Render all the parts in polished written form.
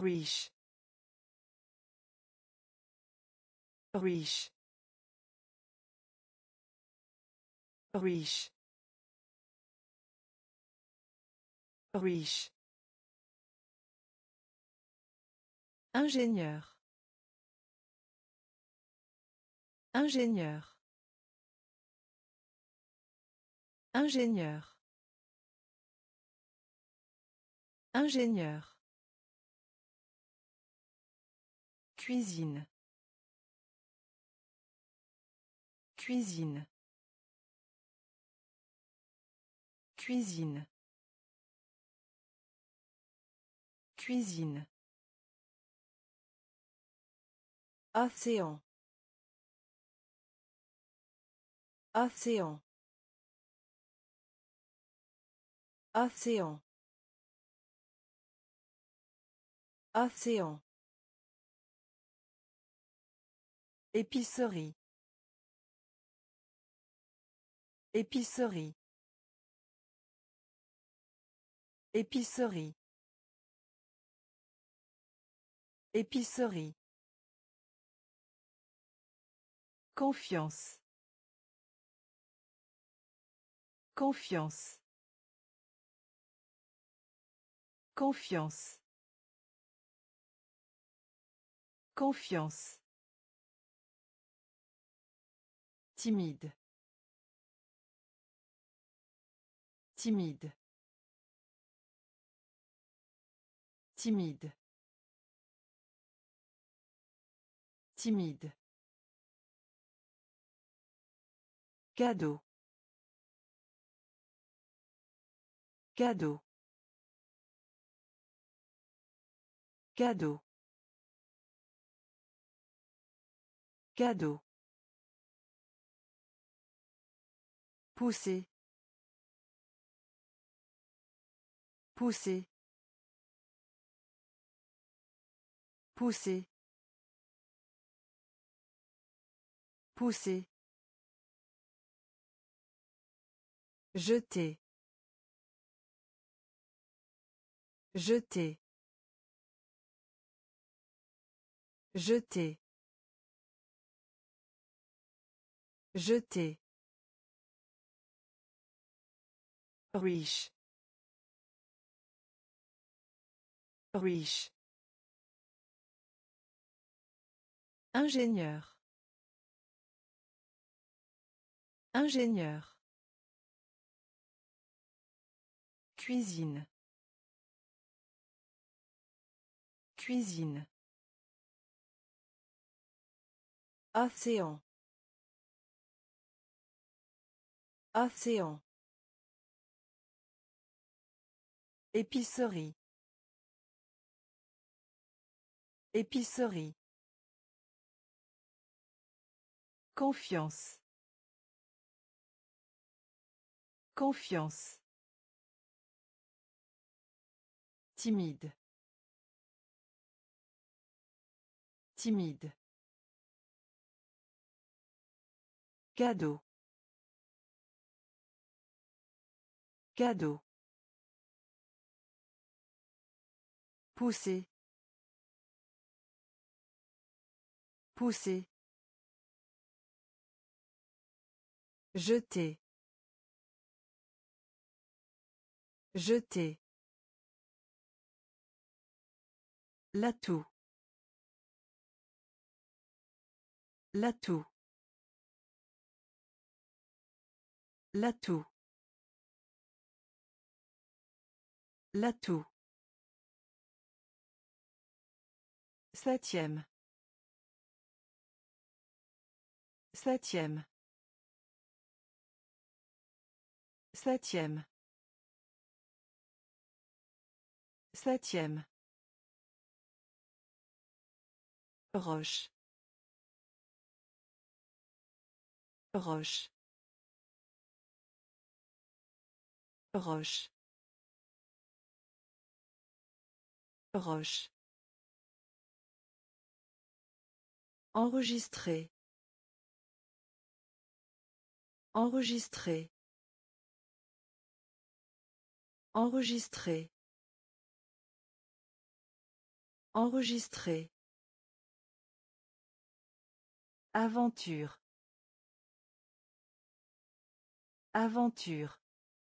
riche, riche, riche, riche. Ingénieur. Ingénieur. Ingénieur. Ingénieur. Cuisine. Cuisine. Cuisine. Cuisine. Océan. Océan. Océan. Océan. Épicerie. Épicerie. Épicerie. Épicerie. Confiance. Confiance. Confiance. Confiance. Timide. Timide. Timide. Timide. Cadeau. Cadeau. Cadeau. Cadeau. Pousser. Pousser. Pousser. Pousser. Jeter. Jeter. Jeter. Jeter. Riche. Riche. Ingénieur. Ingénieur. Cuisine. Cuisine. Océan. Océan. Épicerie. Épicerie. Confiance. Confiance. Timide. Timide. Cadeau. Cadeau. Pousser. Pousser. Jeter. Jeter. L'atout. L'atout. L'atout. L'atout. Septième. Septième. Septième. Septième. Roche. Roche. Roche. Roche. Enregistrer. Enregistrer. Enregistrer. Enregistrer. Aventure. Aventure.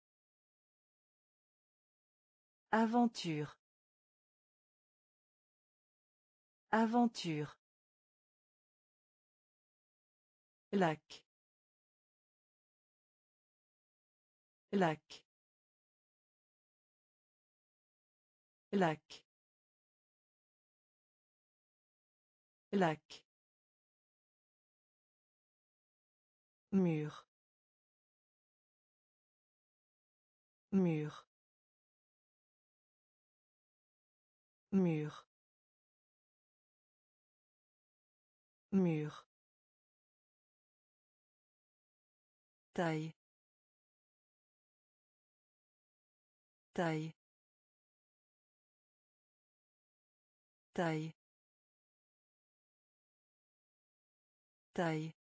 Aventure. Aventure. Lac. Lac. Lac. Lac. Mur. Mur. Mur. Mur. Taille. Taille. Taille. Taille.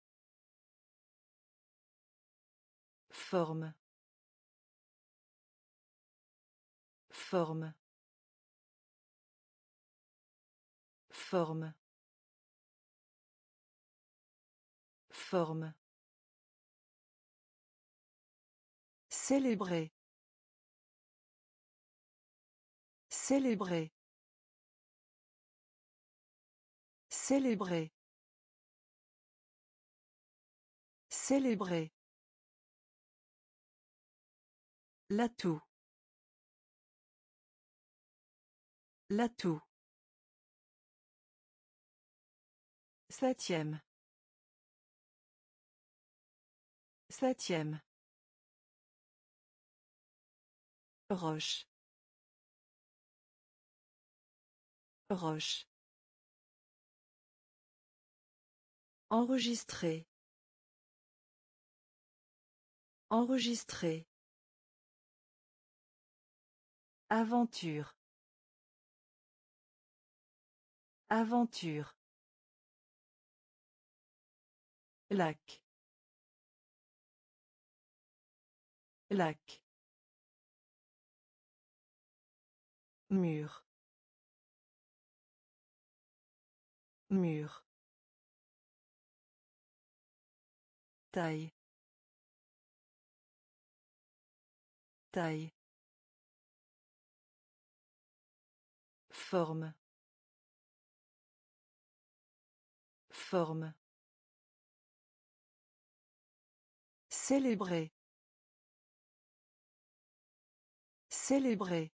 Forme. Forme. Forme. Forme. Célébrer. Célébrer. Célébrer. Célébrer. L'atout. L'atout. Septième. Septième. Roche. Roche. Enregistrer. Enregistrer. Aventure. Aventure. Lac. Lac. Mur. Mur. Taille. Taille. Forme. Forme. Célébrer. Célébrer.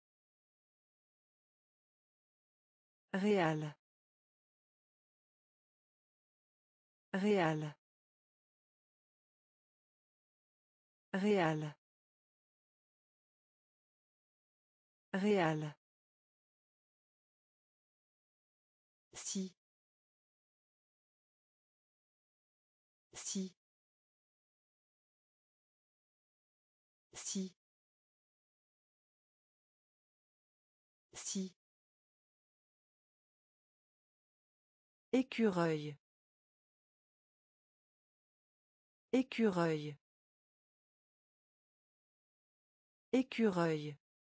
Réal. Réal. Réal. Réal. Si. Si. Si. Si. Écureuil. Écureuil. Écureuil.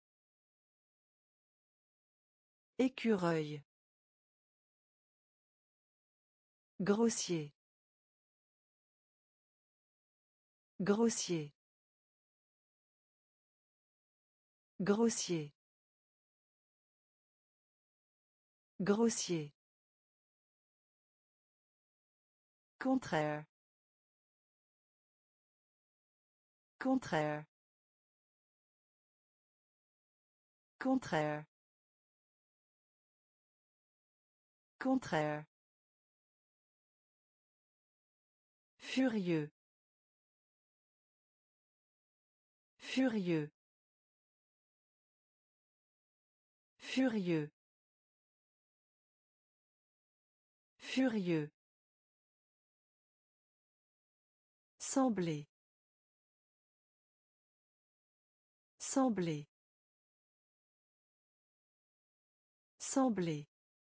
Écureuil. Grossier. Grossier. Grossier. Grossier. Contraire. Contraire. Contraire. Contraire. Furieux. Furieux. Furieux. Furieux. Sembler. Sembler. Sembler.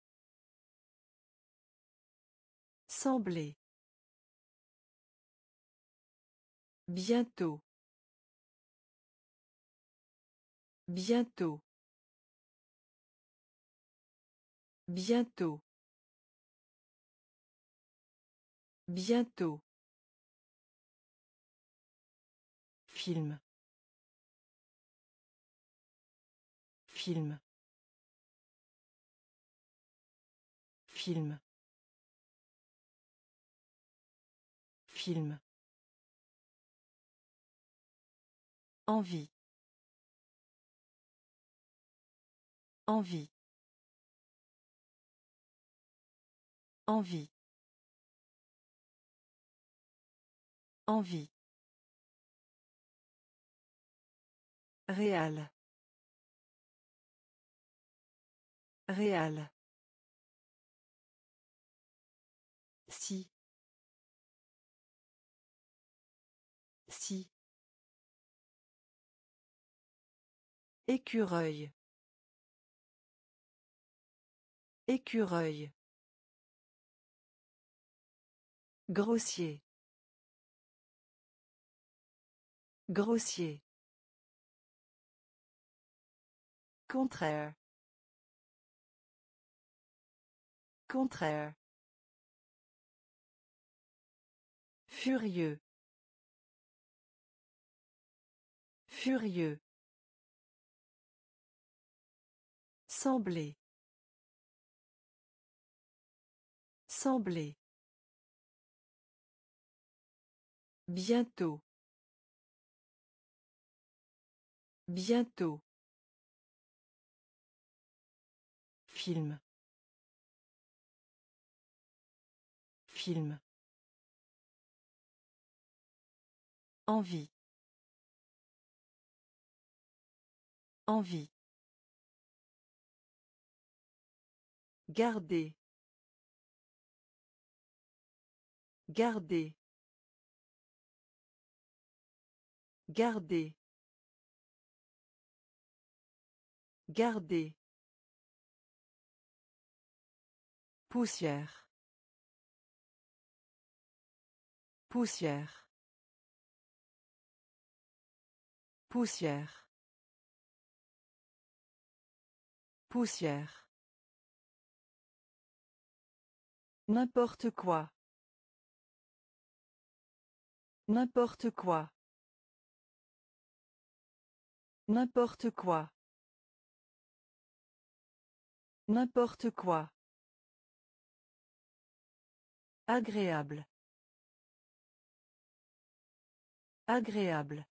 Sembler. Bientôt. Bientôt. Bientôt. Bientôt. Film. Film. Film. Film. Envie. Envie. Envie. Envie. Réal. Réal. Si. Si. Écureuil. Écureuil. Grossier. Grossier. Contraire. Contraire. Furieux. Furieux. Sembler. Sembler. Bientôt. Bientôt. Film. Film. Envie. Envie. Garder. Garder. Garder. Garder. Poussière. Poussière. Poussière. Poussière. N'importe quoi. N'importe quoi. N'importe quoi. N'importe quoi. Agréable. Agréable.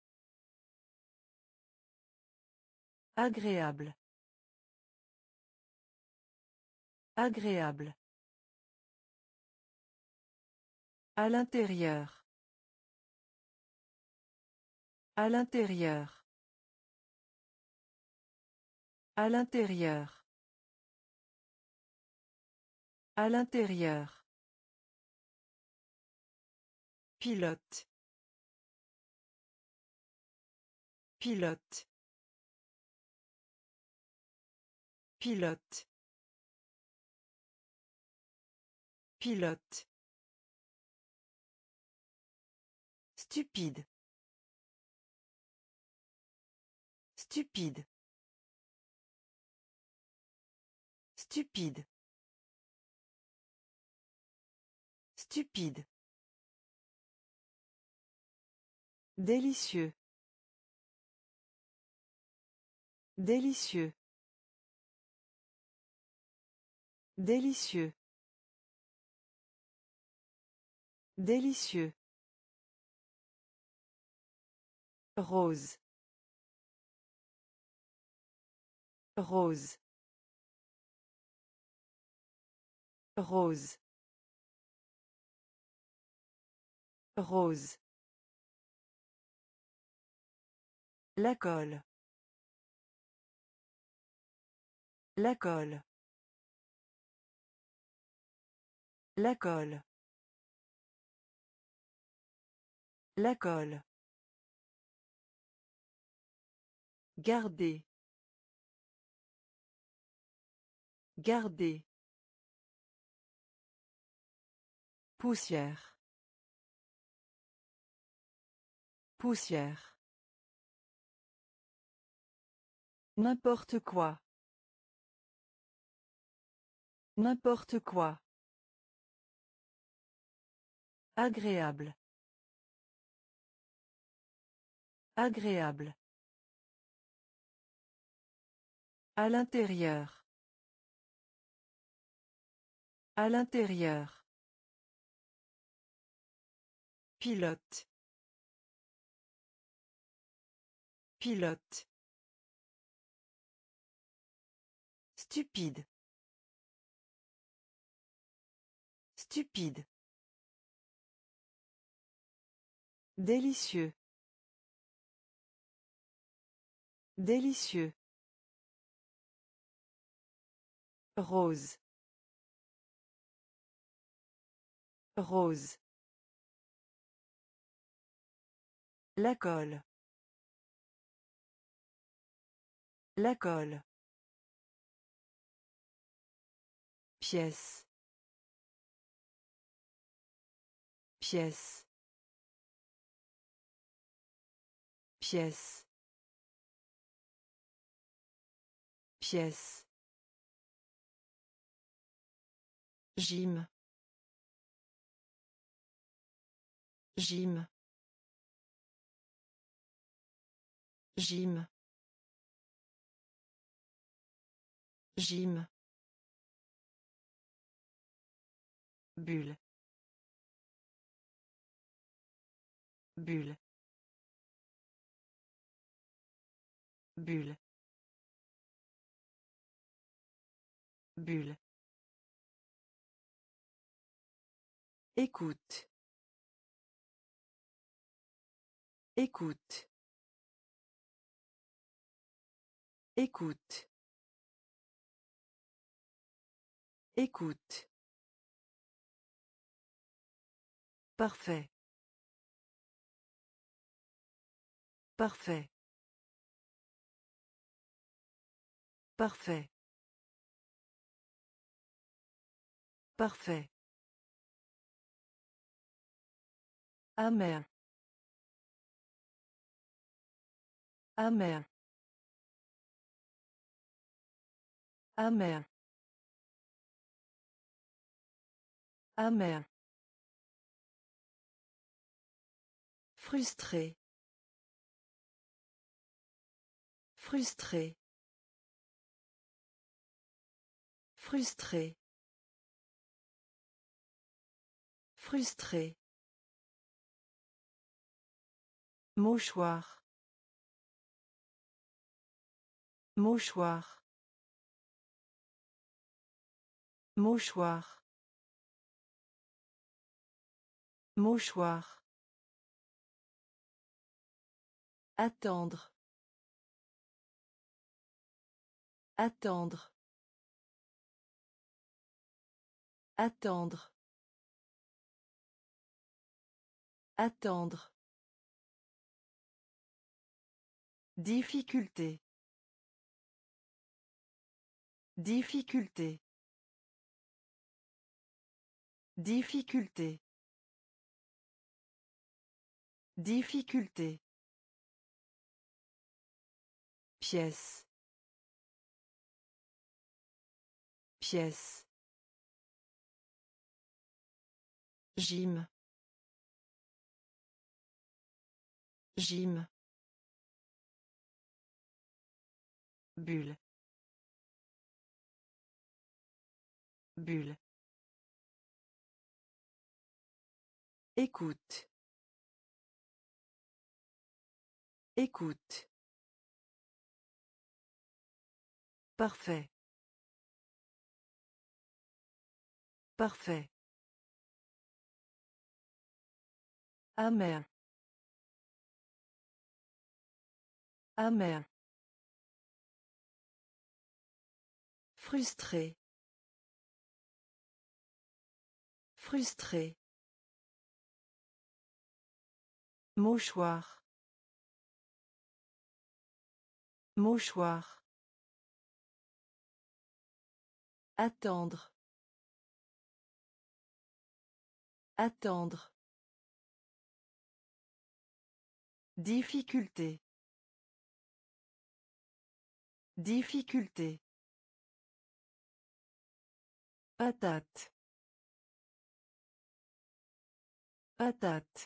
Agréable. Agréable. À l'intérieur. À l'intérieur. À l'intérieur. À l'intérieur. Pilote. Pilote. Pilote. Pilote. Stupide. Stupide. Stupide. Stupide. Délicieux. Délicieux. Délicieux. Délicieux. Rose. Rose. Rose. Rose. La colle. La colle. La colle. La colle. Garder. Garder. Poussière. Poussière. N'importe quoi. N'importe quoi. Agréable. Agréable. À l'intérieur. À l'intérieur. Pilote. Pilote. Stupide. Stupide. Délicieux. Délicieux. Rose. Rose. La colle. La colle. Pièce. Pièce. Pièce. Pièce. Gym. Gym. Gym. Gym. Bulle. Bulle. Bulle. Bulle. Écoute. Écoute. Écoute. Écoute. Parfait. Parfait. Parfait. Parfait. Amer. Amer. Amer. Amer. Frustré. Frustré. Frustré. Frustré. Mouchoir. Mouchoir. Mouchoir. Mouchoir. Attendre. Attendre. Attendre. Attendre. Difficulté. Difficulté. Difficulté. Difficulté. Pièce. Pièce. Gym. Gym. Bulle. Bulle. Écoute. Écoute. Parfait. Parfait. Amer. Amer. Frustré. Frustré. Mouchoir. Mouchoir. Attendre. Attendre. Difficulté. Difficulté. Patate. Patate.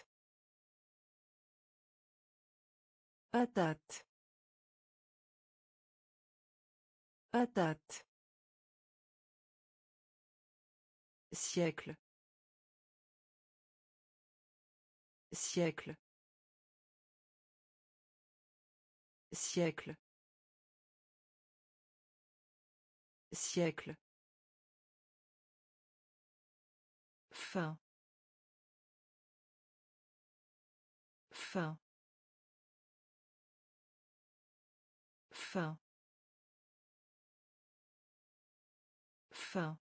Patate. Patate. Siècle. Siècle. Siècle. Siècle. Fin. Fin. Fin. Fin.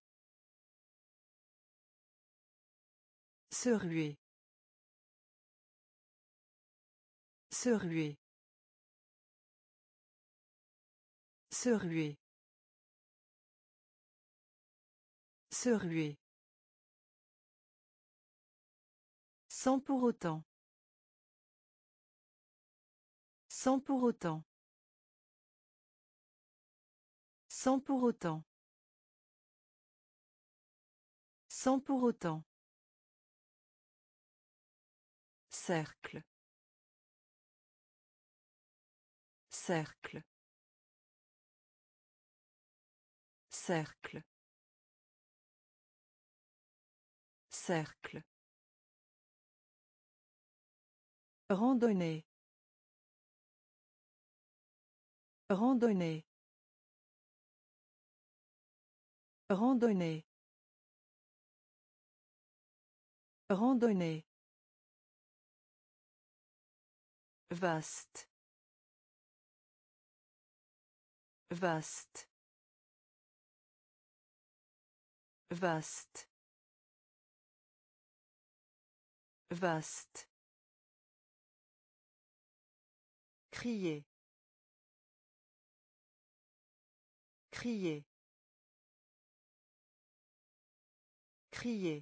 Se ruer. Se ruer. Se ruer. Se ruer. Sans pour autant. Sans pour autant. Sans pour autant. Sans pour autant. Cercle. Cercle. Cercle. Cercle. Randonnée. Randonnée. Randonnée. Randonnée. Vaste. Vaste. Vaste. Vaste. Crier. Crier. Crier.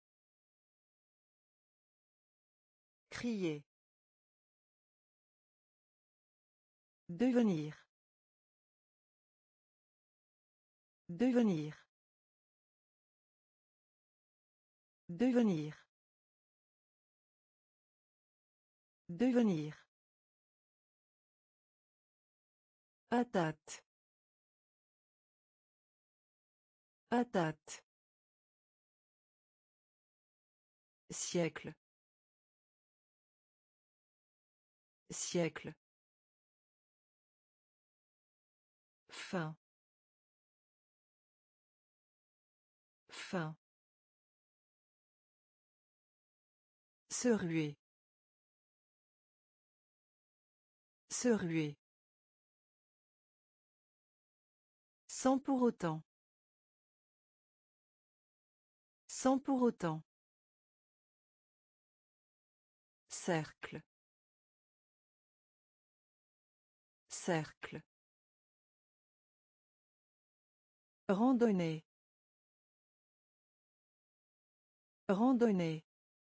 Crier. Devenir. Devenir. Devenir. Devenir. Patate. Patate. Siècle. Siècle. Fin. Fin. Se ruer. Se ruer. Sans pour autant. Sans pour autant. Cercle. Cercle. Randonnée. Randonnée.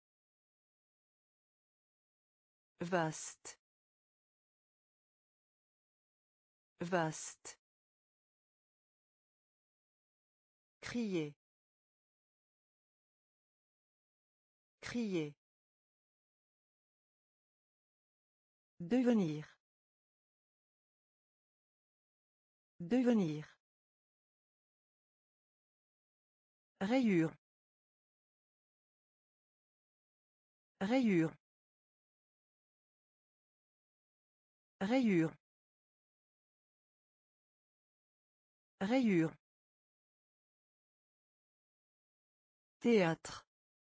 Vaste. Vaste. Crier. Crier. Devenir. Devenir. Rayure. Rayure. Rayure. Rayure. Théâtre.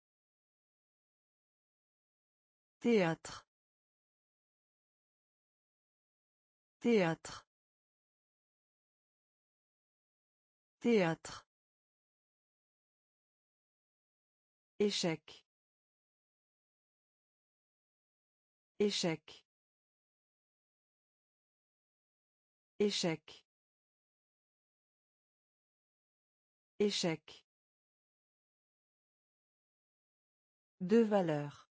Théâtre. Théâtre. Théâtre. Échec. Échec. Échec. Échec. De valeur.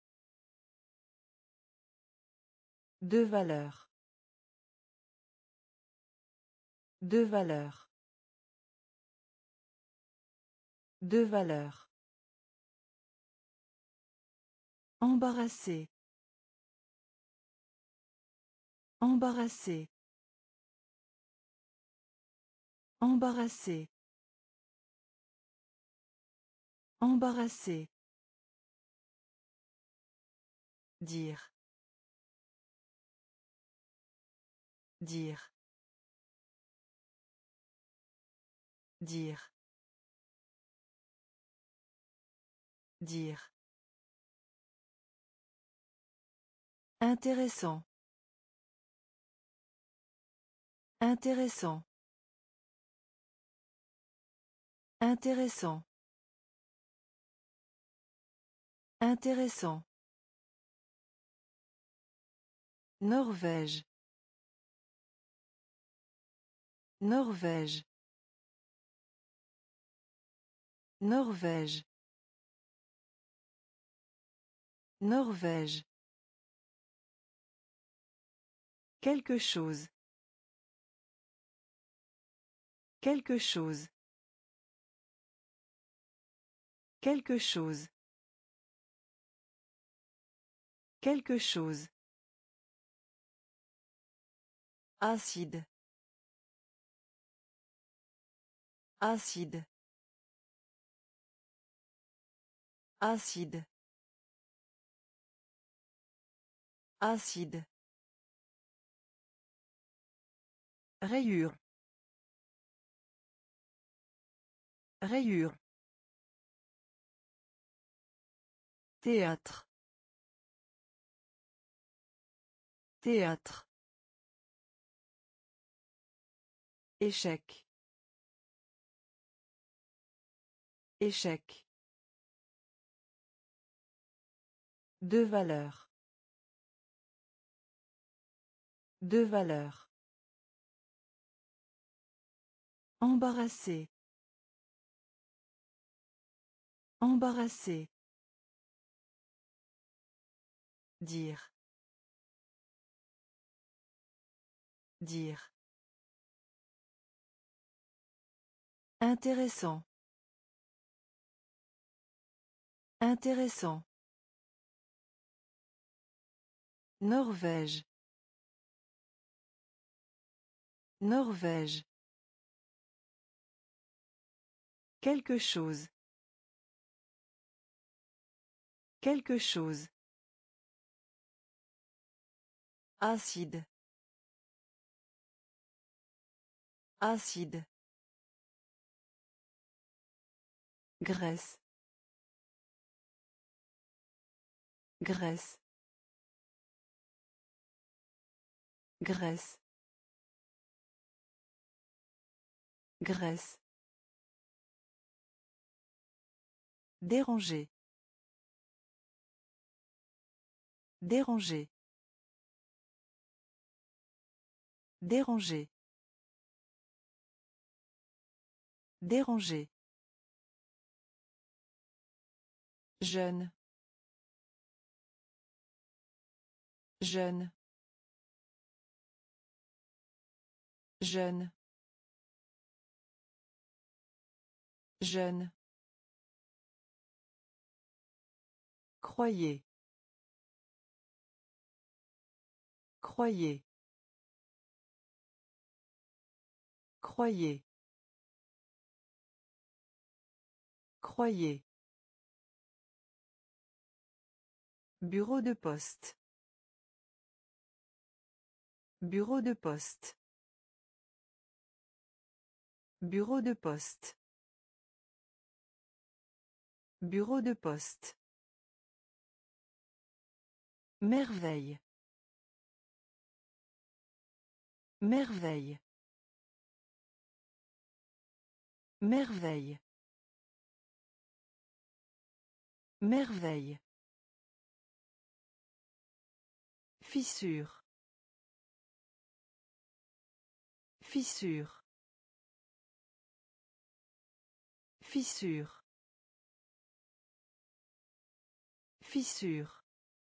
De valeur. De valeur. De valeur. Embarrassé. Embarrassé. Embarrassé. Embarrassé. Dire. Dire. Dire. Dire. Intéressant. Intéressant. Intéressant. Intéressant. Norvège. Norvège. Norvège. Norvège. Quelque chose. Quelque chose. Quelque chose. Quelque chose. Acide. Acide. Acide. Acide. Rayure. Rayure. Théâtre. Théâtre. Échec. Échec. De valeur. De valeur. Embarrassé. Embarrassé. Dire. Dire. Intéressant. Intéressant. Norvège. Norvège. Quelque chose. Quelque chose. Acide. Acide. Graisse. Graisse. Graisse. Graisse. Déranger. Déranger. Déranger. Déranger. Jeune. Jeune. Jeune. Jeune. Croyez. Croyez. Croyez. Croyez. Bureau de poste. Bureau de poste. Bureau de poste. Bureau de poste. Merveille. Merveille. Merveille. Merveille. Fissure. Fissure. Fissure. Fissure.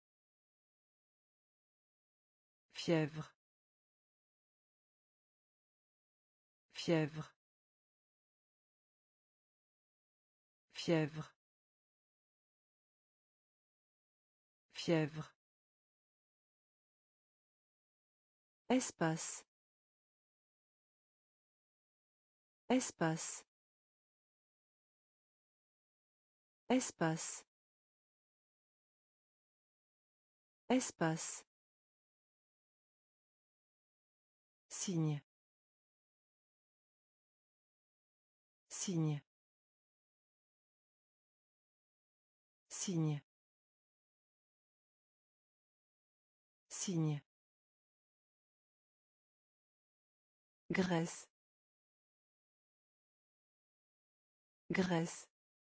Fièvre. Fièvre. Fièvre. Fièvre. Espace. Espace. Espace. Espace. Signe. Signe. Signe. Signe. Graisse. Graisse.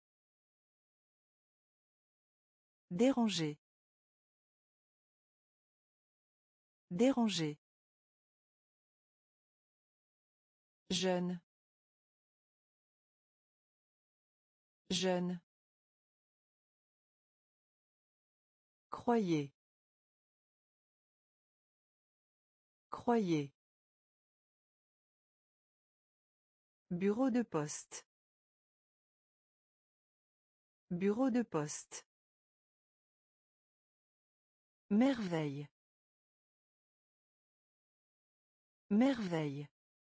Déranger. Déranger. Jeune. Jeune. Croyez. Croyez. Bureau de poste. Bureau de poste. Merveille. Merveille.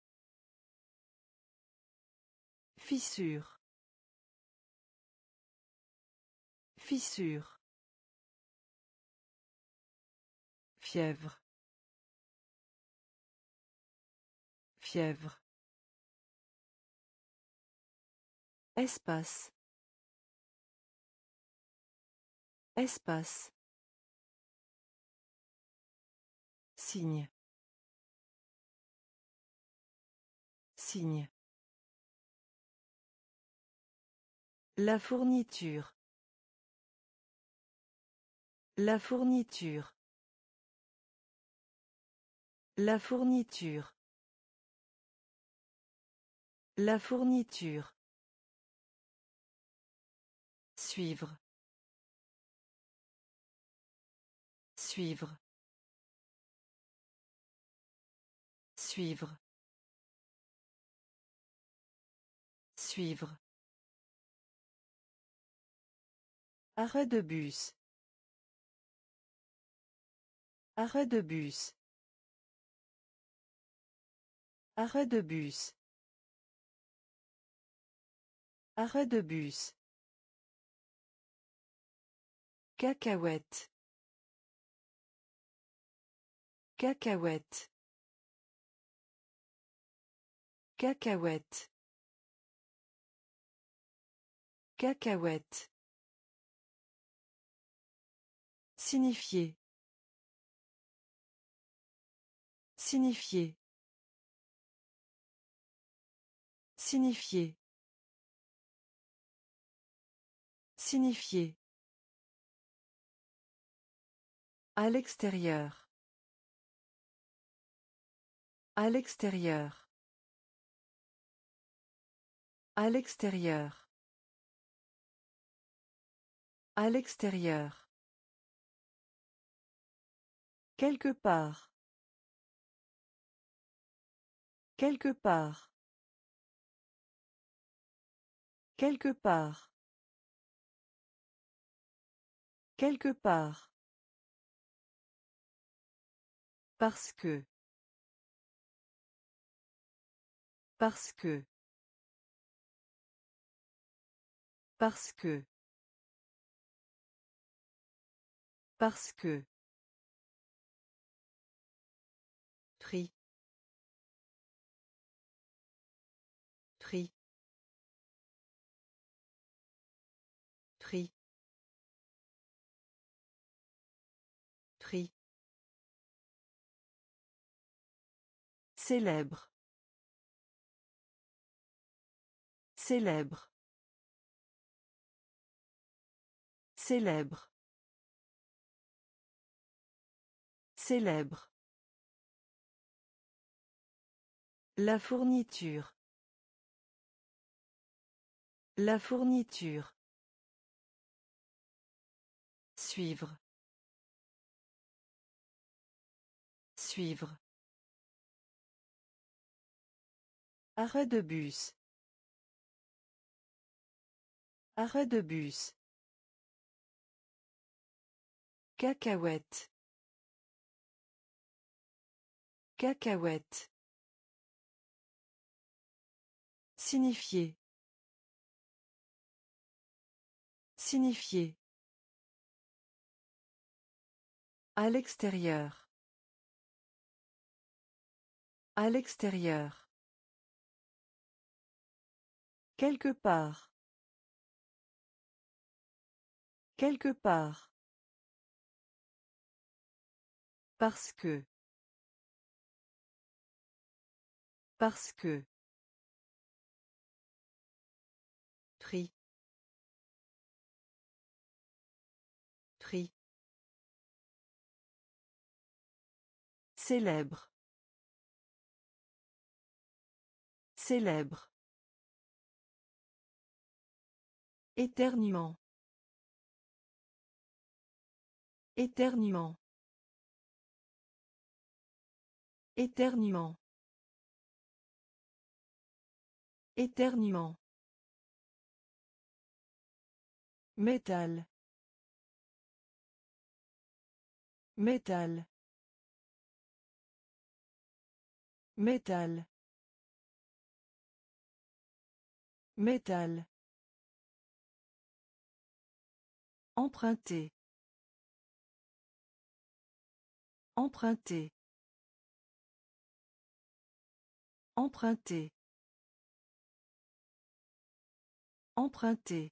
Fissure. Fissure. Fièvre. Fièvre. Espace. Espace. Signe. Signe. La fourniture. La fourniture. La fourniture. La fourniture. Suivre. Suivre. Suivre. Suivre. Arrêt de bus. Arrêt de bus. Arrêt de bus. Arrêt de bus. Cacahuète. Cacahuète. Cacahuète. Cacahuète. Signifier. Signifier. Signifier. Signifier. À l'extérieur. À l'extérieur. À l'extérieur. À l'extérieur. Quelque part. Quelque part. Quelque part. Quelque part. Parce que. Parce que. Parce que. Parce que. Prix. Prix. Prix. Prix. Célèbre. Célèbre. Célèbre. Célèbre. La fourniture. La fourniture. Suivre. Suivre. Arrêt de bus. Arrêt de bus. Cacahuète. Cacahuète. Signifier. Signifier. À l'extérieur. À l'extérieur. Quelque part. Quelque part. Parce que. Parce que. Prix. Prix. Célèbre. Célèbre. Éternuement. Éternuement. Éternuement. Éternuement. Métal. Métal. Métal. Métal. Emprunter. Emprunter. Emprunter. Emprunter.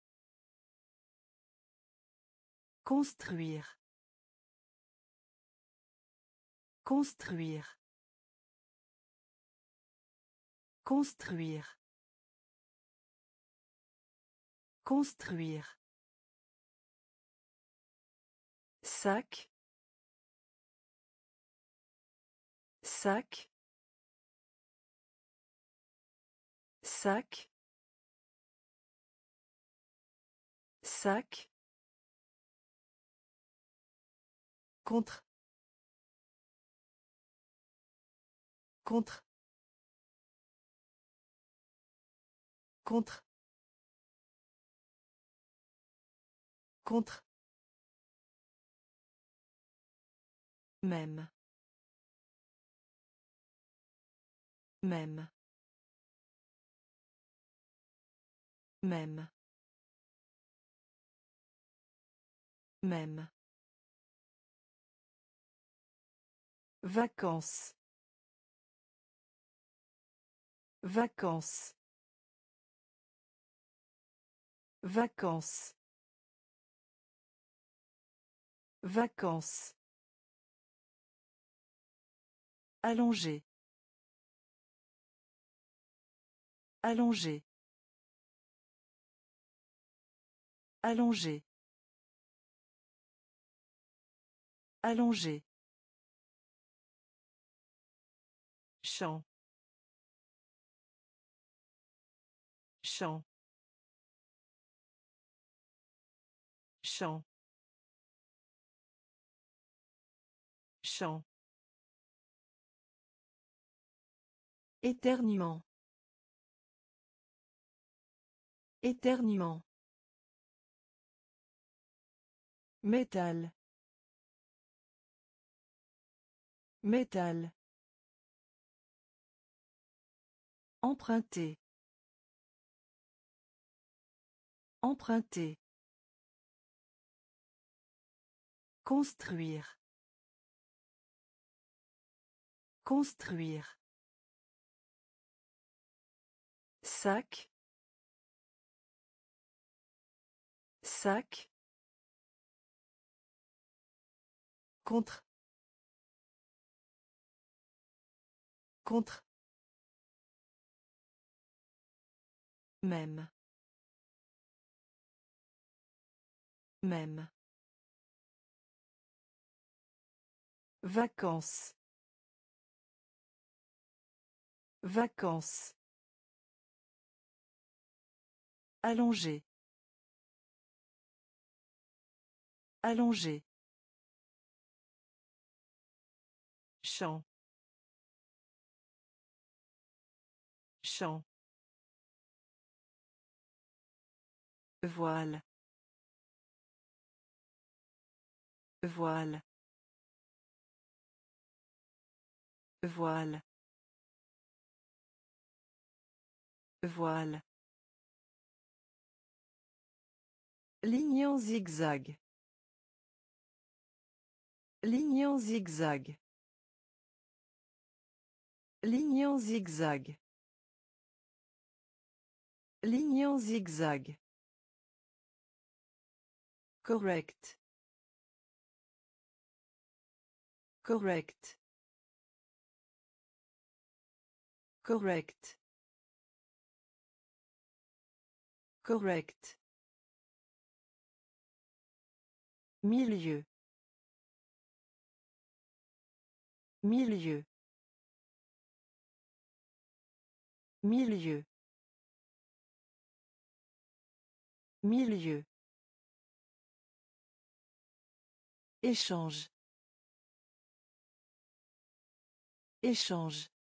Construire. Construire. Construire. Construire. Sac. Sac. Sac. Sac. Contre. Contre. Contre. Contre. Même. Même. Même. Même. Vacances. Vacances. Vacances. Vacances. Allongé. Allongé. Allongé. Allongé. Champ. Champ. Champ. Champ. Éternuement. Éternuement. Métal. Métal. Emprunter. Emprunter. Construire. Construire. Sac. Sac. Contre. Contre. Même. Même. Vacances. Vacances. Allongé. Allongé. Champ. Champ. Voile. Voile. Voile. Voile. Ligne en zigzag. Ligne en zigzag. Ligne en zigzag. Ligne en zigzag. Correct. Correct. Correct. Correct. Milieu. Milieu. Milieu. Milieu. Échange. Échange.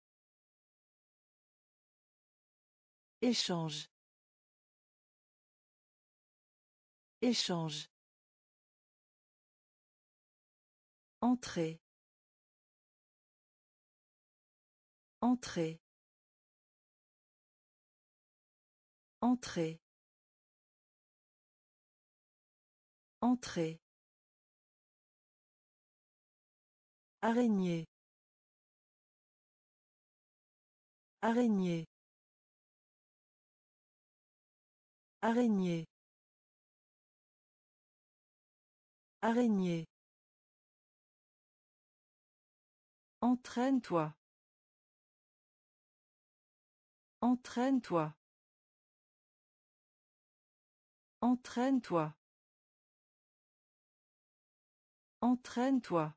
Échange. Échange. Entrée. Entrée. Entrée. Entrée. Araignée. Araignée. Araignée. Araignée. Entraîne-toi. Entraîne-toi. Entraîne-toi. Entraîne-toi.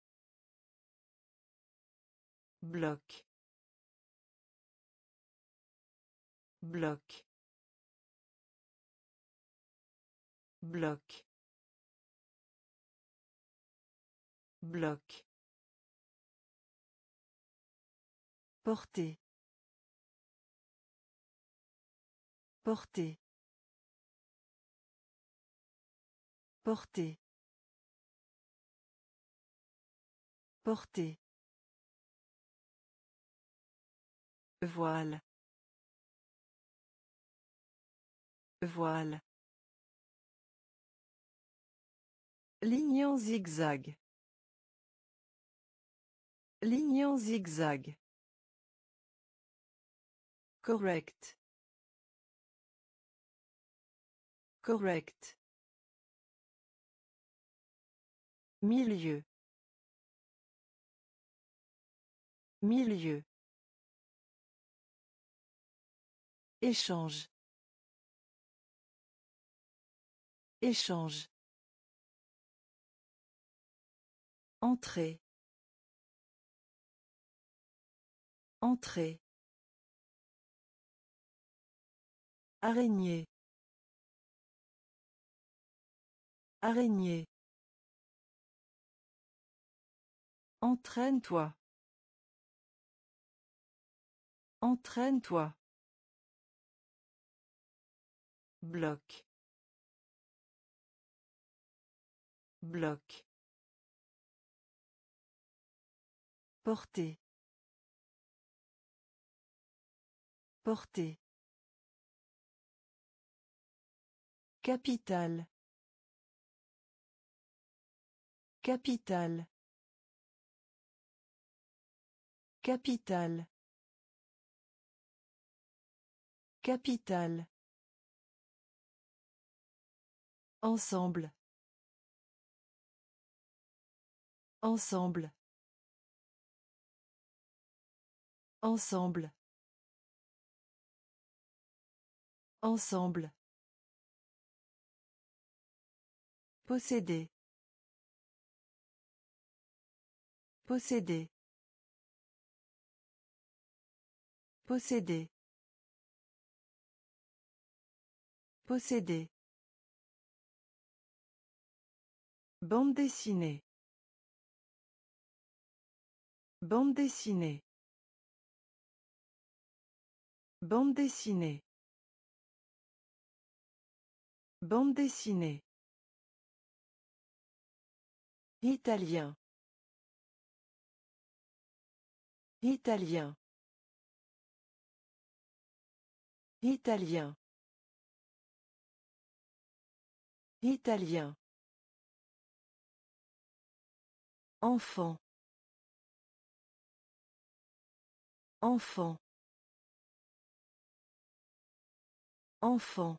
Bloc. Bloc. Bloc. Bloc. Porter. Porter. Porter. Porter. Voile. Voile. Ligne en zigzag. Ligne en zigzag. Correct. Correct. Milieu. Milieu. Échange. Échange. Entrée. Entrée. Araignée. Araignée. Entraîne-toi. Entraîne-toi. Bloc. Bloc. Porter. Porter. Capitale. Capitale. Capitale. Capitale. Ensemble. Ensemble. Ensemble. Ensemble. Posséder. Posséder. Posséder. Posséder. Bande dessinée. Bande dessinée. Bande dessinée. Bande dessinée. Italien. Italien. Italien. Italien. Enfant. Enfant. Enfant.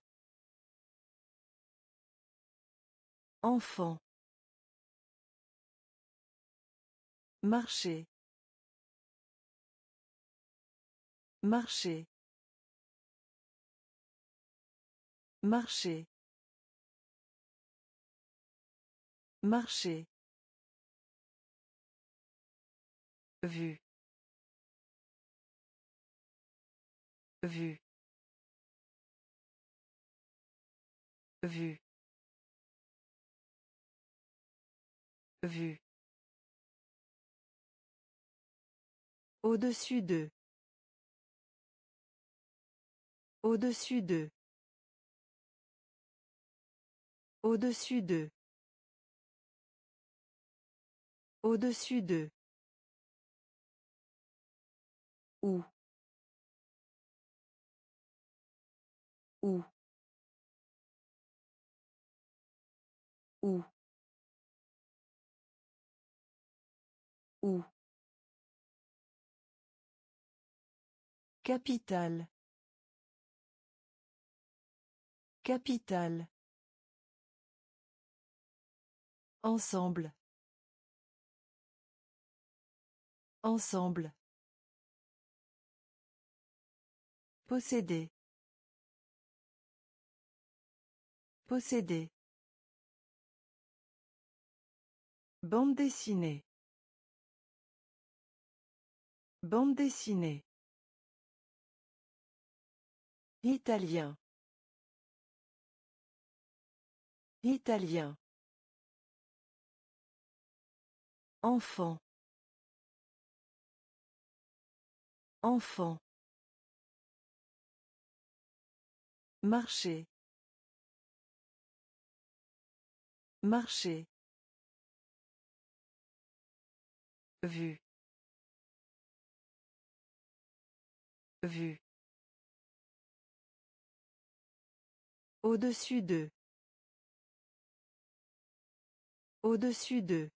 Enfant. Marcher. Marcher. Marcher. Marcher. Vue. Vue. Vue. Vue. Au-dessus d'eux. Au-dessus d'eux. Au-dessus d'eux. Au-dessus d'eux. Où. Où. Où. Où. Capitale. Capitale. Ensemble. Ensemble. Posséder. Posséder. Bande dessinée. Bande dessinée. Italien. Italien. Enfant. Enfant. Marcher. Marcher. Vue. Vue. Au-dessus d'eux. Au-dessus d'eux.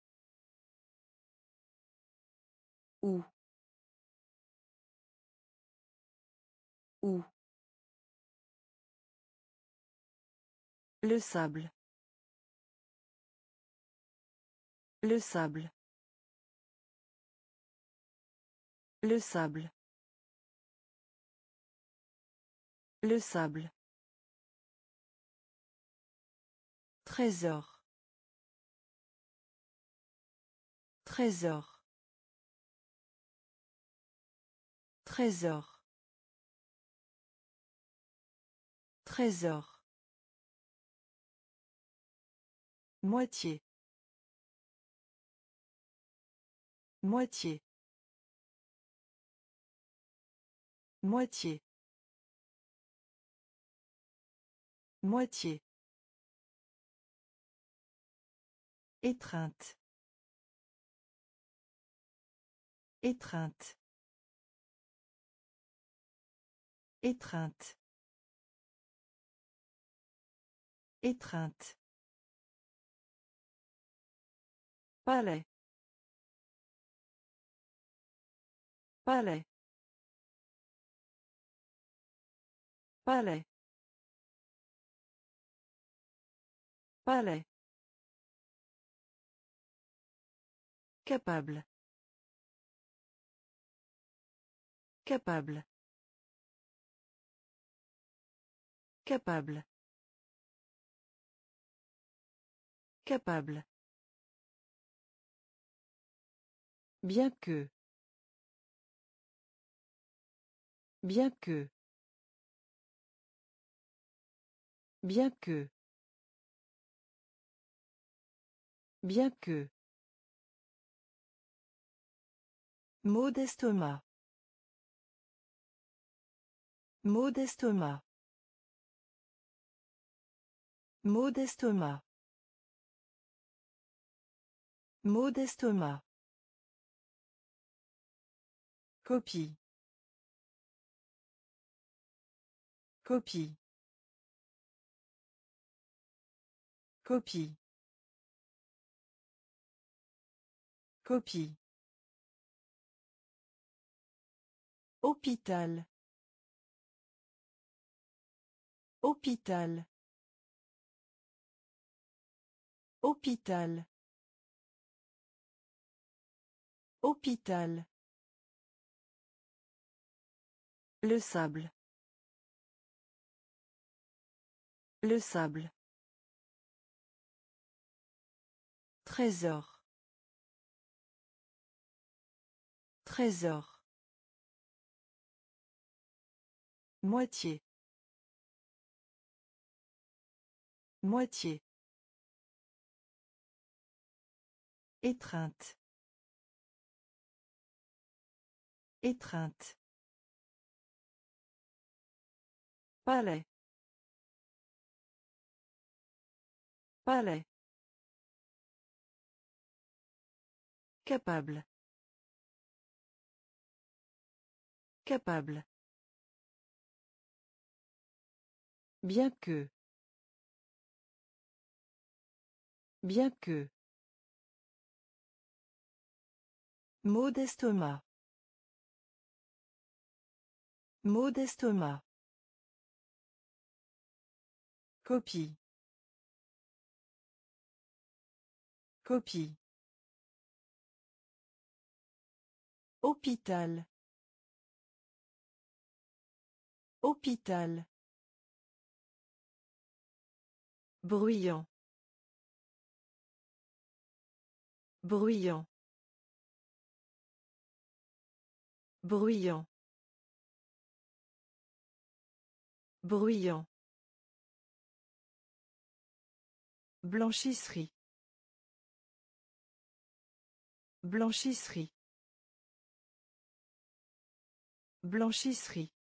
Où. Où. Le sable. Le sable. Le sable. Le sable. Trésor. Trésor. Trésor. Trésor. Moitié. Moitié. Moitié. Moitié. Étreinte. Étreinte. Étreinte. Étreinte. Palais. Palais. Palais. Palais. Capable. Capable. Capable. Capable. Bien que. Bien que. Bien que. Bien que. Maux d'estomac. Maux d'estomac. Maux d'estomac. Maux d'estomac. Copie. Copie. Copie. Copie. Hôpital. Hôpital. Hôpital. Hôpital. Le sable. Le sable. Trésor. Trésor. Moitié. Moitié. Étreinte. Étreinte. Palais. Palais. Capable. Capable. Bien que. Bien que. Maux d'estomac. Maux d'estomac. Copie. Copie. Hôpital. Hôpital. Bruyant. Bruyant. Bruyant. Bruyant. Blanchisserie. Blanchisserie. Blanchisserie.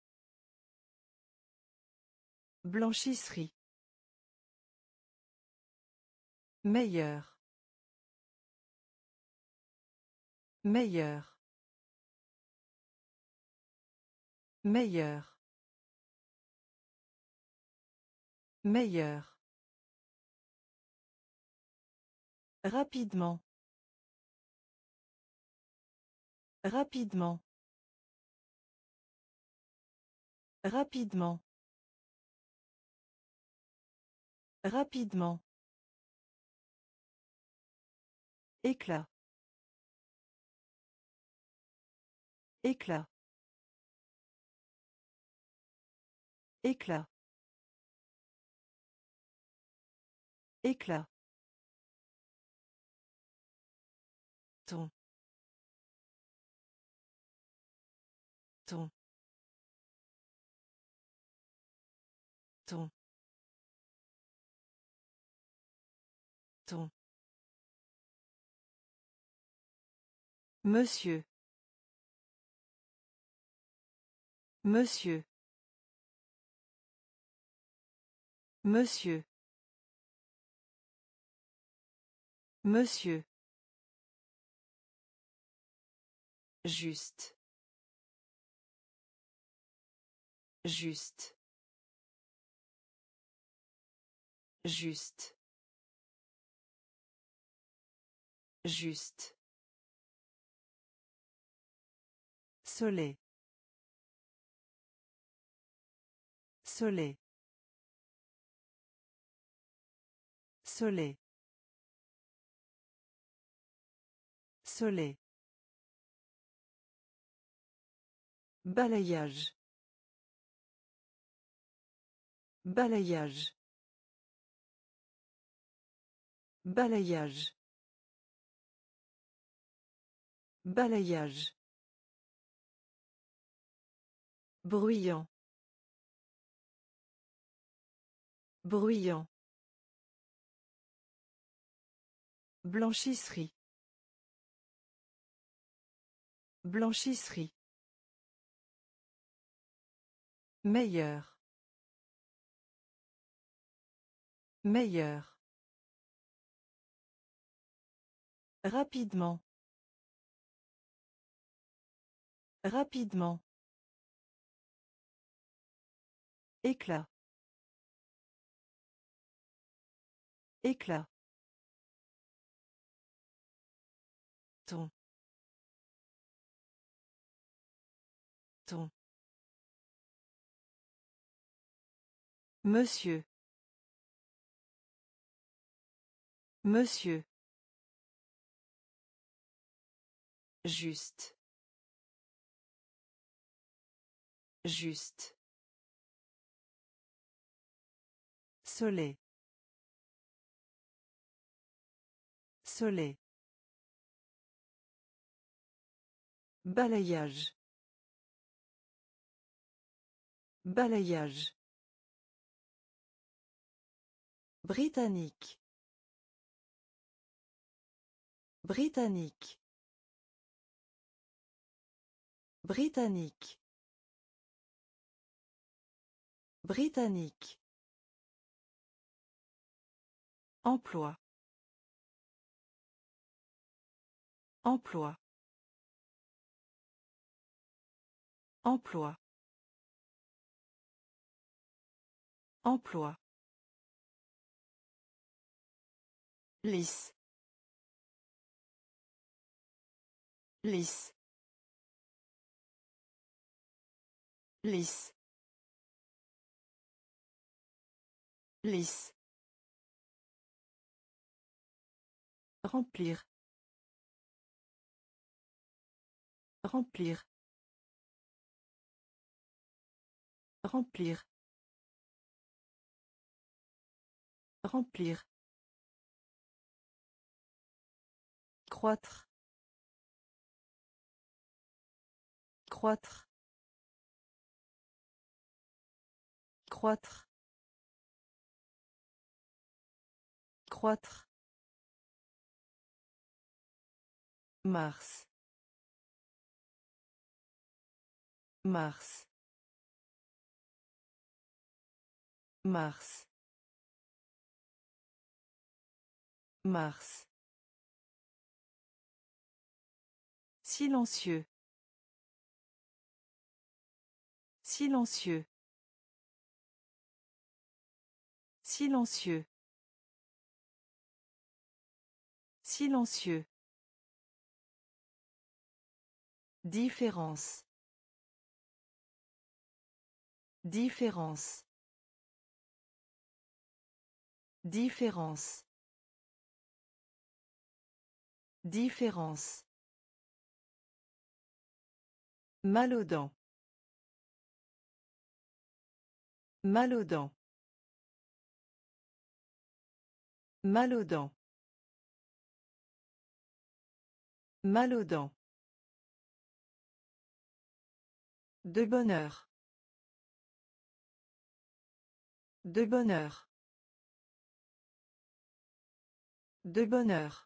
Blanchisserie. Meilleur. Meilleur. Meilleur. Meilleur. Rapidement. Rapidement. Rapidement. Rapidement. Éclat. Éclat. Éclat. Éclat. Ton. Ton. Ton. Ton. Monsieur. Monsieur. Monsieur. Monsieur. Juste. Juste. Juste. Juste. Soleil. Soleil. Soleil. Soleil. Balayage. Balayage. Balayage. Balayage. Bruyant. Bruyant. Blanchisserie. Blanchisserie. Meilleur. Meilleur. Rapidement. Rapidement. Éclat. Éclat. Ton. Ton. Monsieur. Monsieur. Juste. Juste. Soleil. Soleil. Balayage. Balayage. Britannique. Britannique. Britannique. Britannique. Emploi. Emploi. Emploi. Emploi. Lisse. Lisse. Lisse. Lisse. Remplir. Remplir. Remplir. Remplir. Croître. Croître. Croître. Croître. Mars. Mars. Mars. Mars. Silencieux. Silencieux. Silencieux. Silencieux. Différence. Différence. Différence. Différence. Mal aux dents. Mal aux dents. Mal aux dents. Mal aux dents. De bonheur. De bonheur. De bonheur.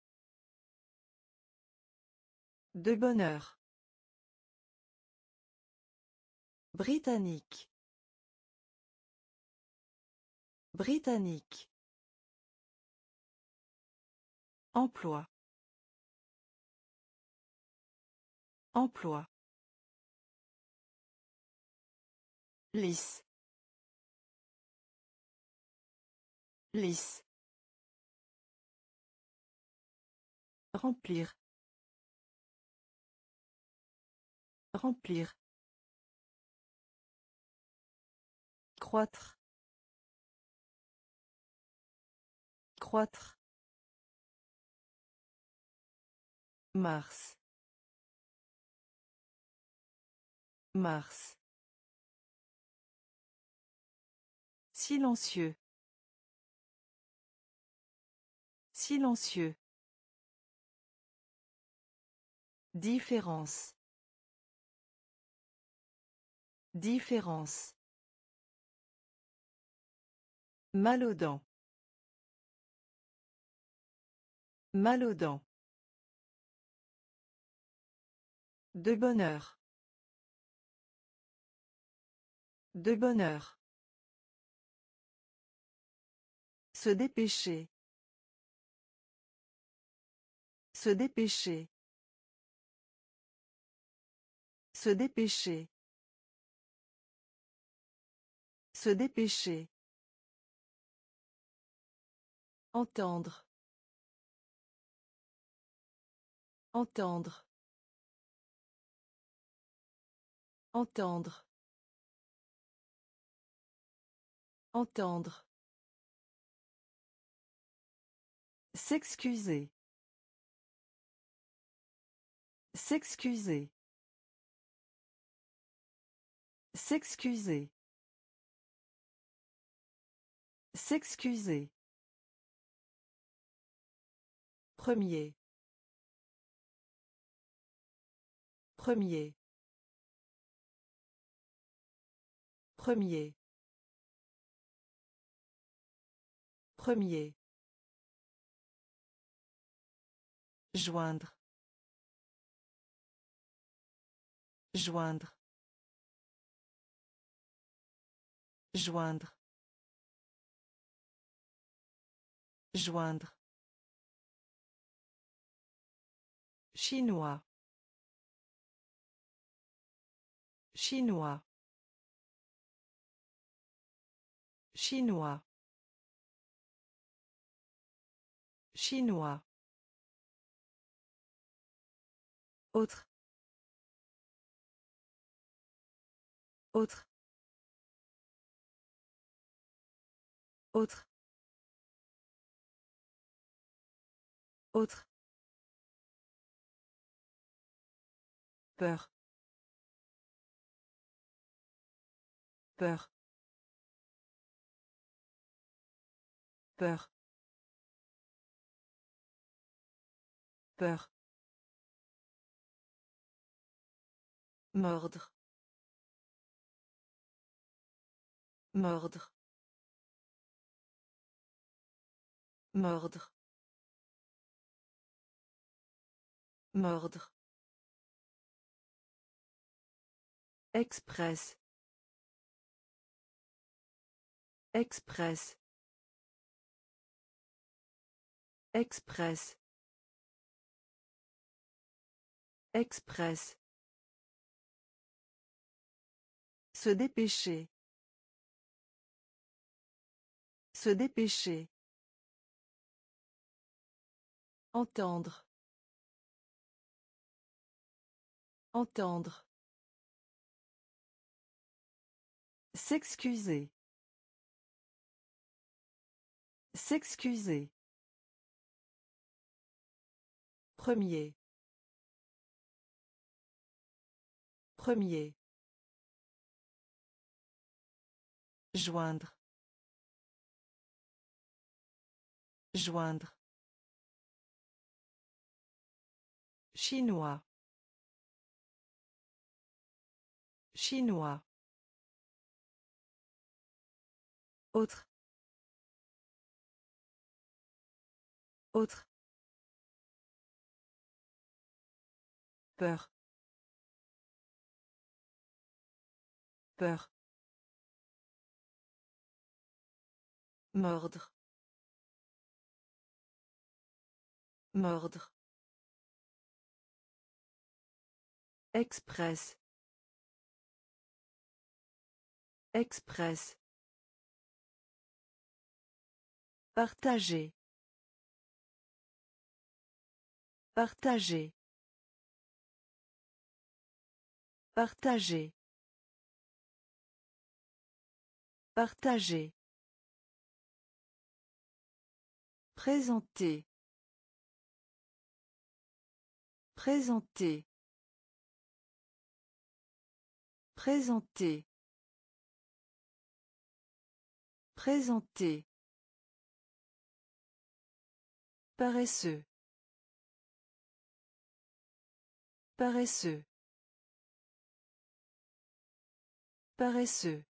De bonheur. Britannique. Britannique. Emploi. Emploi. Lisse. Lisse. Remplir. Remplir. Croître. Croître. Mars. Mars. Silencieux. Silencieux. Différence. Différence. Mal aux dents. Mal aux dents. De bonheur. De bonheur. Se dépêcher. Se dépêcher. Se dépêcher. Se dépêcher. Entendre. Entendre. Entendre. Entendre. S'excuser. S'excuser. S'excuser. S'excuser. Premier. Premier. Premier. Premier. Joindre. Joindre. Joindre. Joindre. Chinois. Chinois. Chinois. Chinois. Autre. Autre. Autre. Autre. Peur. Peur. Peur. Peur. Mordre. Mordre. Mordre. Mordre. Express. Express. Express. Express. Se dépêcher. Se dépêcher. Entendre. Entendre. S'excuser. S'excuser. Premier. Premier. Joindre. Joindre. Chinois. Chinois. Autre. Autre. Peur. Peur. Mordre. Mordre. Express. Express. Partager. Partager. Partager. Partager. Présenter. Présenter. Présenter. Présenter. Paresseux. Paresseux. Paresseux.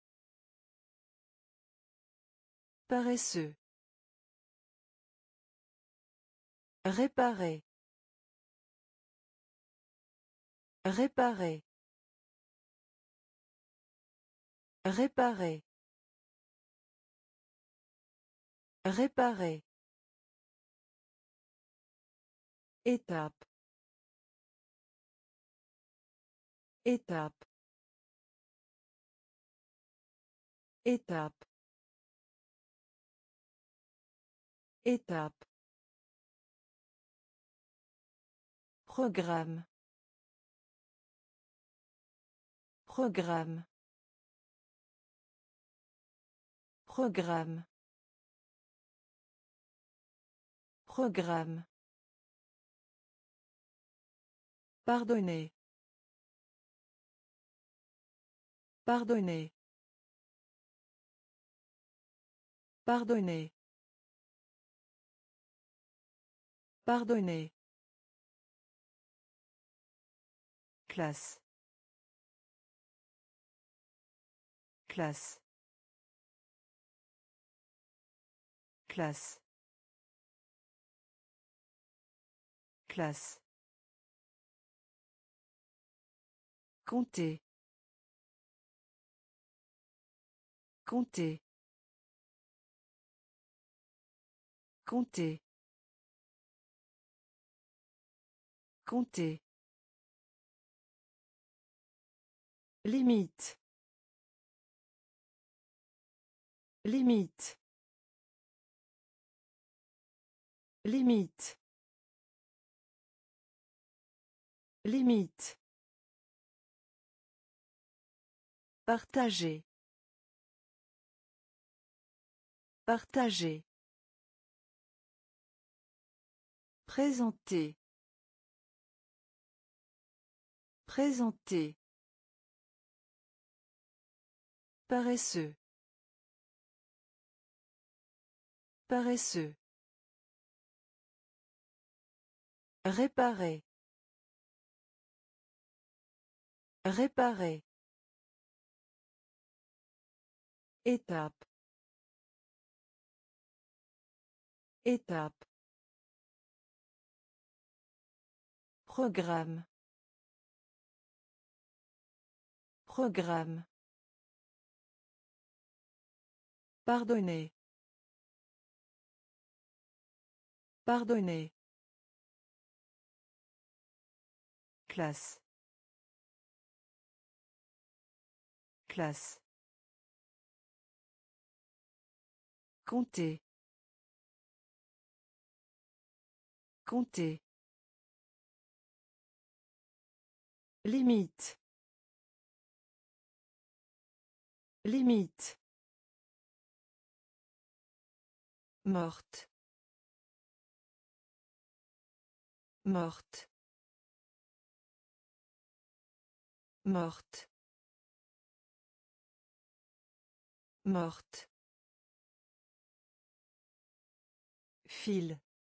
Paresseux. Réparer. Réparer. Réparer. Réparer. Étape. Étape. Étape. Étape. Programme. Programme. Programme. Programme. Pardonner. Pardonner. Pardonner. Pardonner. Classe. Classe. Classe. Classe. Compter. Compter. Compter. Compter. Limite. Limite. Limite. Limite. Partager. Partager. Présenter. Présenter. Paresseux. Paresseux. Réparer. Réparer. Étape. Étape. Programme. Programme. Pardonner. Pardonner. Classe. Classe. Compter. Compter. Limite. Limite. Morte. Morte. Morte. Morte. Fil.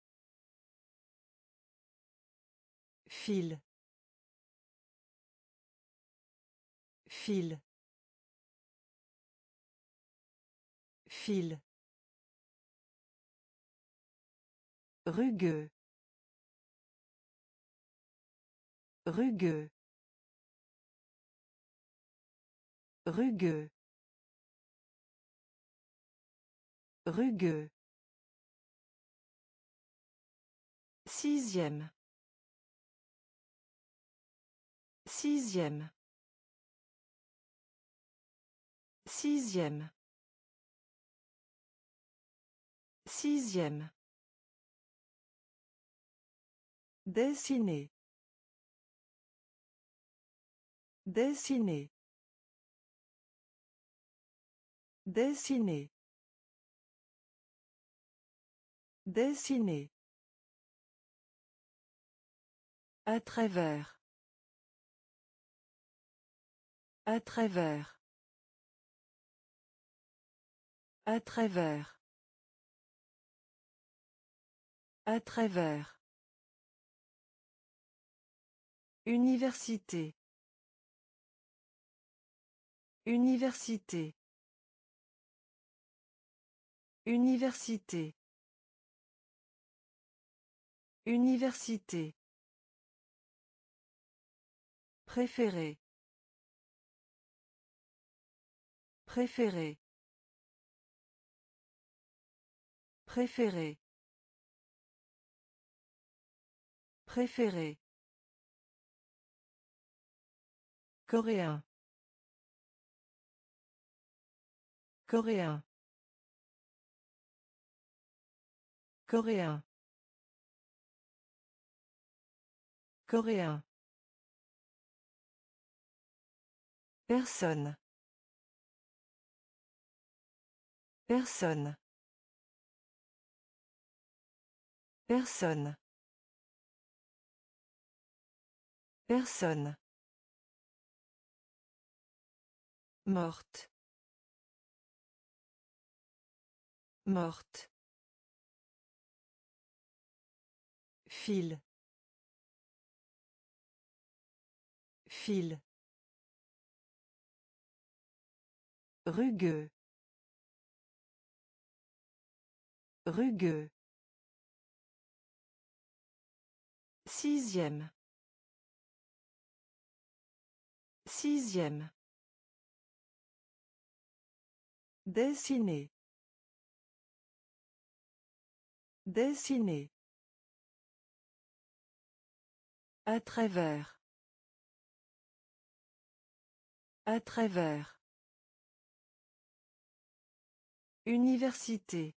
Fil. Fil. Fil. Rugueux. Rugueux. Rugueux. Rugueux. Sixième. Sixième. Sixième. Sixième. Dessiner. Dessiner. Dessiner. Dessiner. À travers. À travers. À travers. À travers. Université. Université. Université. Université. Préféré. Préféré. Préféré. Préféré. Coréen. Coréen. Coréen. Coréen. Personne. Personne. Personne. Personne. Morte. Morte. Fil. Fil. Rugueux. Rugueux. Sixième. Sixième. Dessiner. Dessiner. À travers. À travers. Université.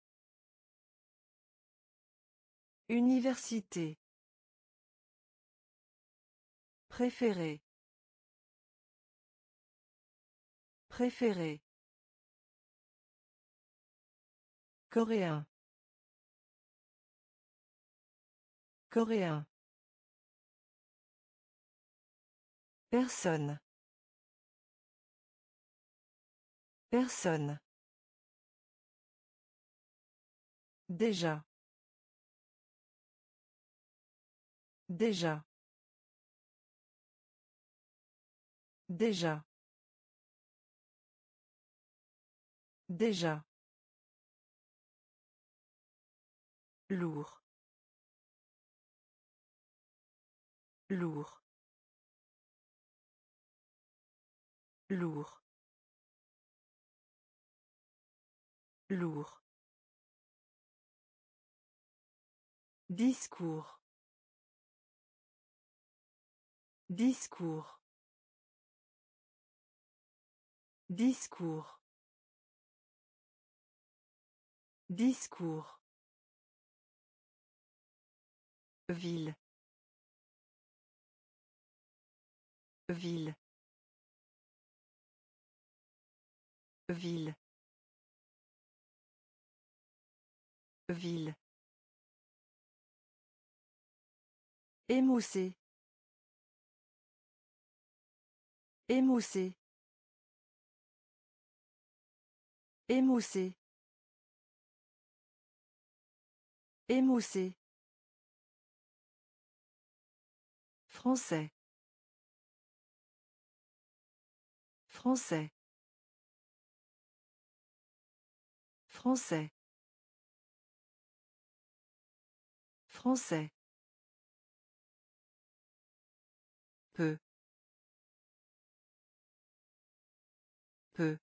Université. Préféré. Préféré. Coréen. Coréen. Personne. Personne. Déjà. Déjà. Déjà. Déjà. Lourd. Lourd. Lourd. Lourd. Discours. Discours. Discours. Discours. Ville. Ville. Ville. Ville. Émoussé. Émoussé. Émoussé. Émoussé. Français. Français. Français. Français. Peu. Peu.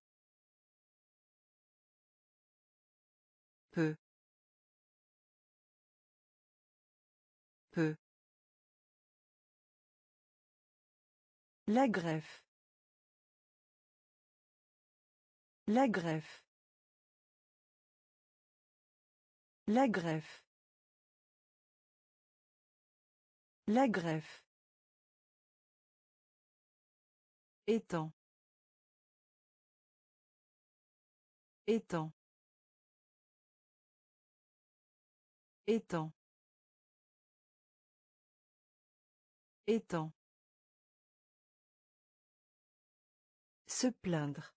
Peu. Peu. La greffe. La greffe. La greffe. La greffe. Étang. Étang. Étang. Étang. Se plaindre.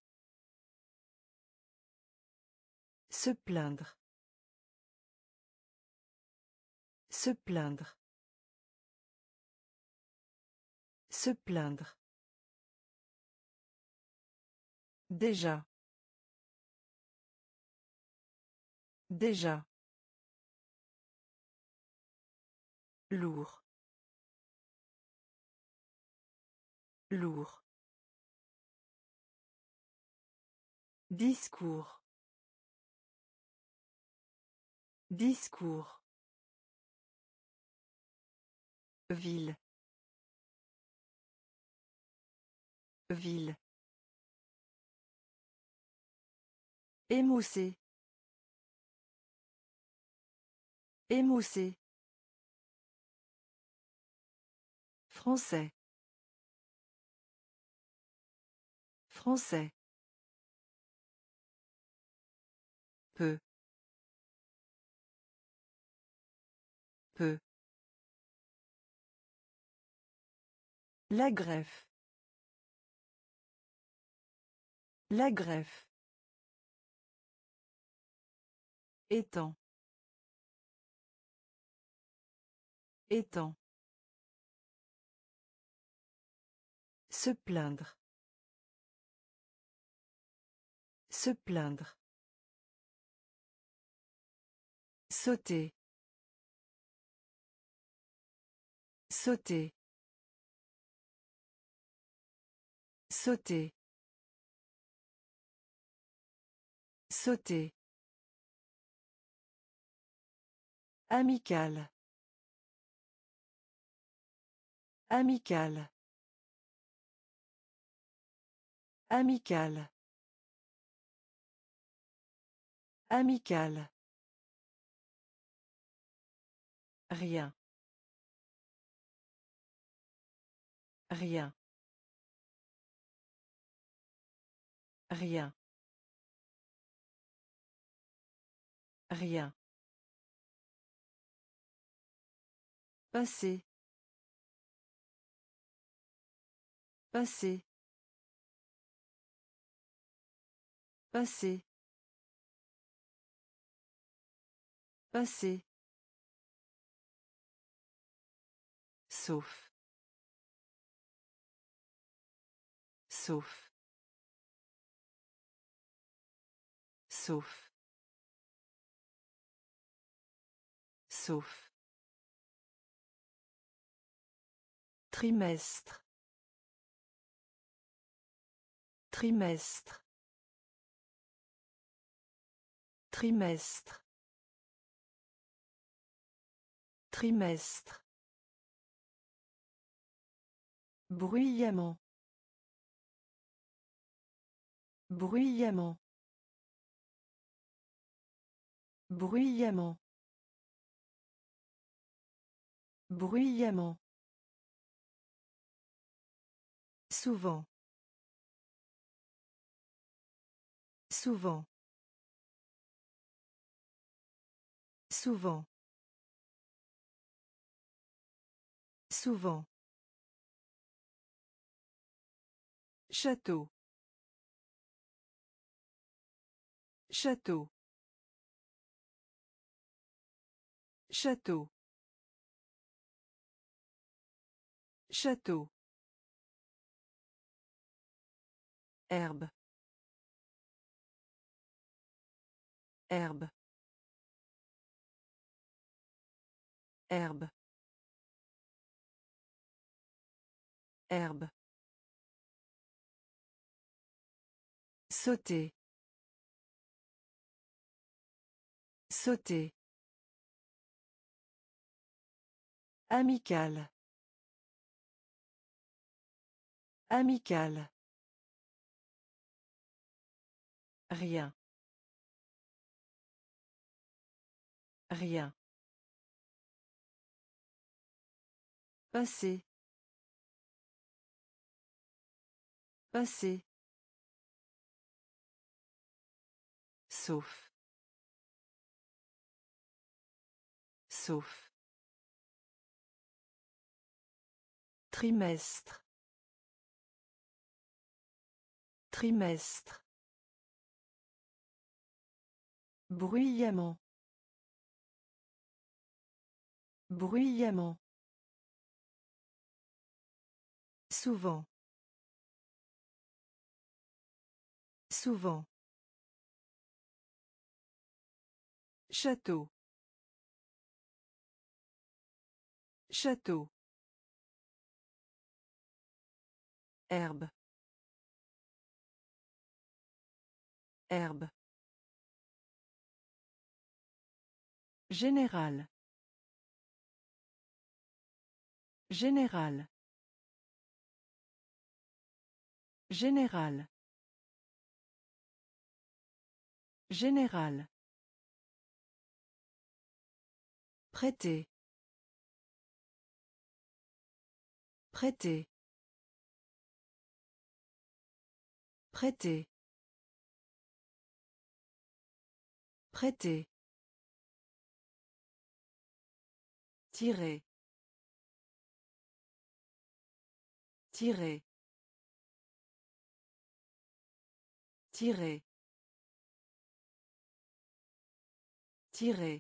Se plaindre. Se plaindre. Se plaindre. Déjà. Déjà. Lourd. Lourd. Discours. Discours. Ville. Ville. Émoussé. Émoussé. Français. Français. Peu. Peu. La greffe. La greffe. Étang. Étang. Se plaindre. Se plaindre. Sauter. Sauter. Sauter. Sauter. Amical. Amical. Amical. Amical. Rien. Rien. Rien. Rien. Passer. Passer. Passer. Passer. Sauf. Sauf. Sauf. Sauf. Trimestre. Trimestre. Trimestre. Trimestre. Bruyamment. Bruyamment. Bruyamment. Bruyamment. Souvent. Souvent. Souvent. Souvent. Château. Château. Château. Château. Herbe. Herbe. Herbe. Herbe. Sauter. Sauter. Amical. Amical. Rien. Rien. Passer. Passer. Sauf. Sauf. Trimestre. Trimestre. Bruyamment. Bruyamment. Souvent. Souvent. Château. Château. Herbe. Herbe. Général. Général. Général. Général. Prêter. Prêter. Prêter. Prêter. Tirer. Tirer. Tirer. Tirer.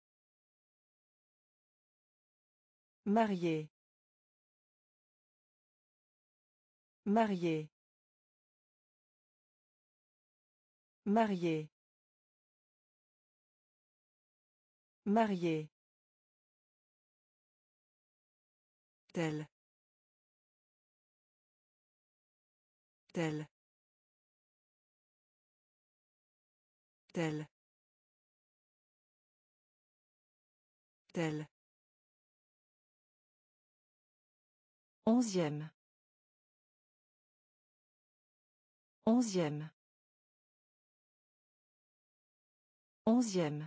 Marié. Marié. Marié. Marié. Tel. Tel. Tel. Tel. 11e. 11e. 11e.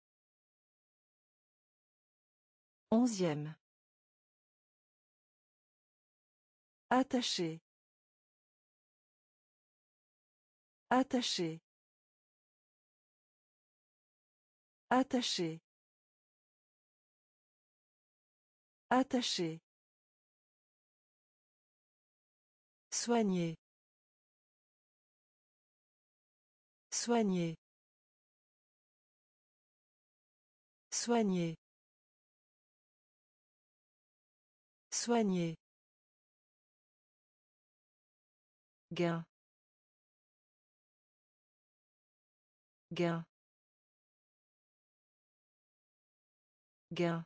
11e. Attaché. Attaché. Attaché. Attaché. Soigner. Soigner. Soigner. Soigner. Gain. Gain. Gain.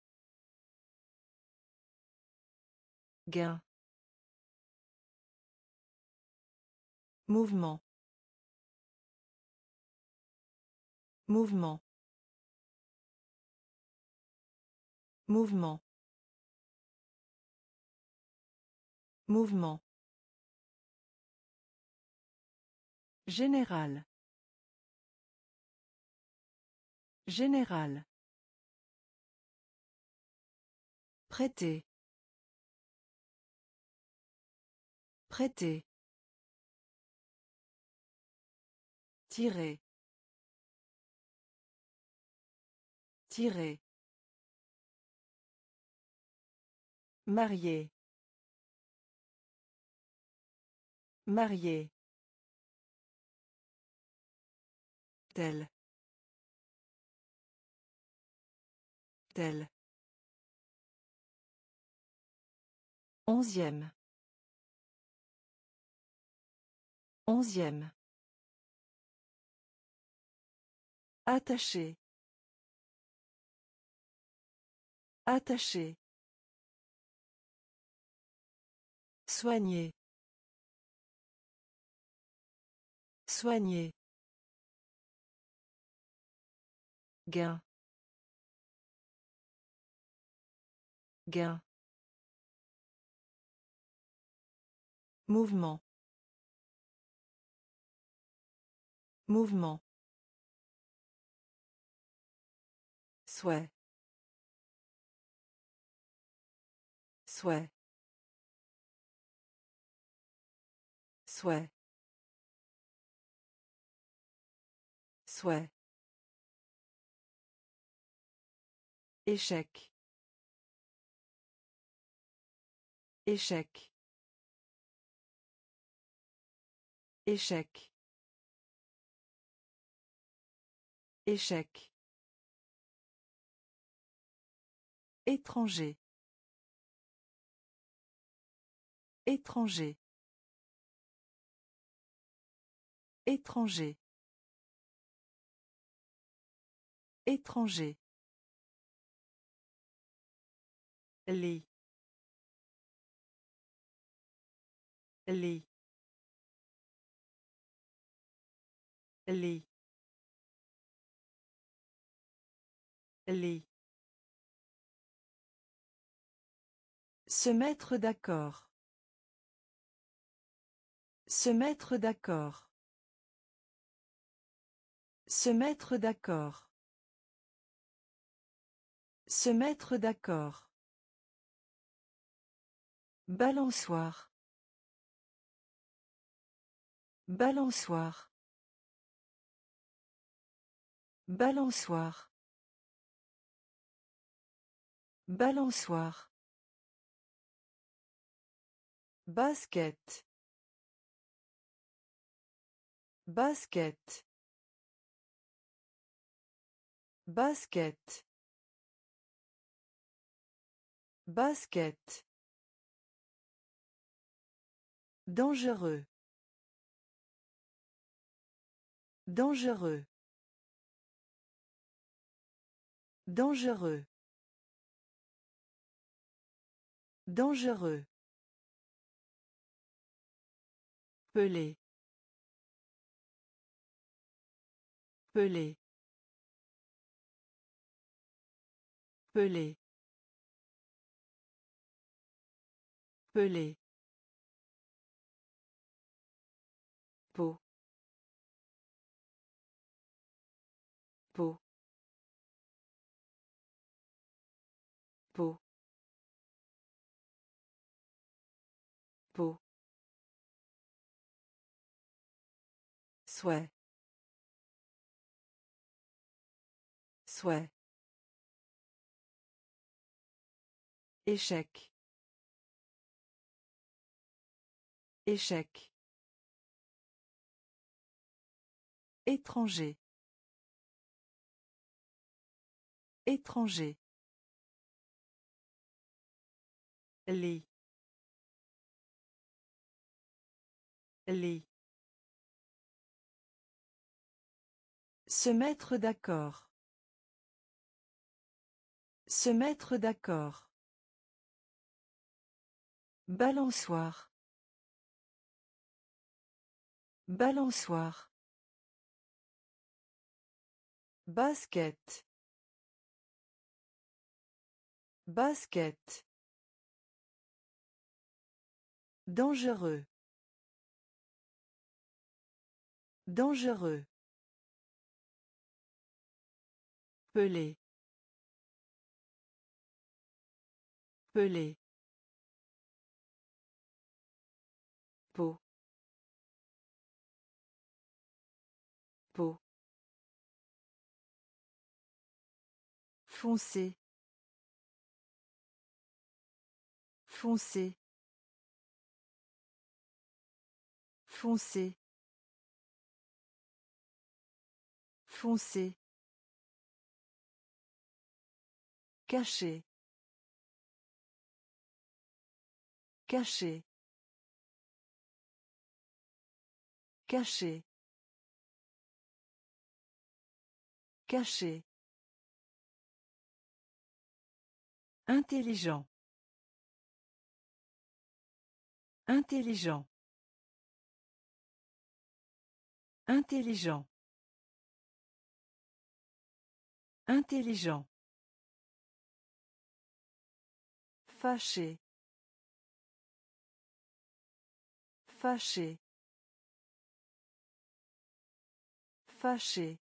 Gain. Mouvement. Mouvement. Mouvement. Mouvement. Général. Général. Prêter. Prêter. Tirer. Tirer. Marié. Marié. Tel. Tel. 11e. 11e. Attaché. Attaché. Soigner. Soigner. Gain. Gain. Mouvement. Mouvement. Souhait. Souhait. Souhait. Souhait. Échec. Échec. Échec. Échec. Étranger. Étranger. Étranger. Étranger. Lit. Lit. Lit. Lit. Se mettre d'accord. Se mettre d'accord. Se mettre d'accord. Se mettre d'accord. Balançoire. Balançoire. Balançoire. Balançoire. Basket. Basket. Basket. Basket. Dangereux. Dangereux. Dangereux. Dangereux. Pelé. Pelé. Pelé. Pelé. Peau. Peau. Peau. Peau. Souhait. Souhait. Échec. Échec. Étranger. Étranger. Lit. Lit. Se mettre d'accord. Se mettre d'accord. Balançoire. Balançoire. Basket. Basket. Dangereux. Dangereux. Pelé. Pelé. Peau. Peau. Foncé. Foncé. Foncé. Foncé. Caché. Caché. Caché. Caché. Intelligent. Intelligent. Intelligent. Intelligent. Fâché. Fâché. Fâché.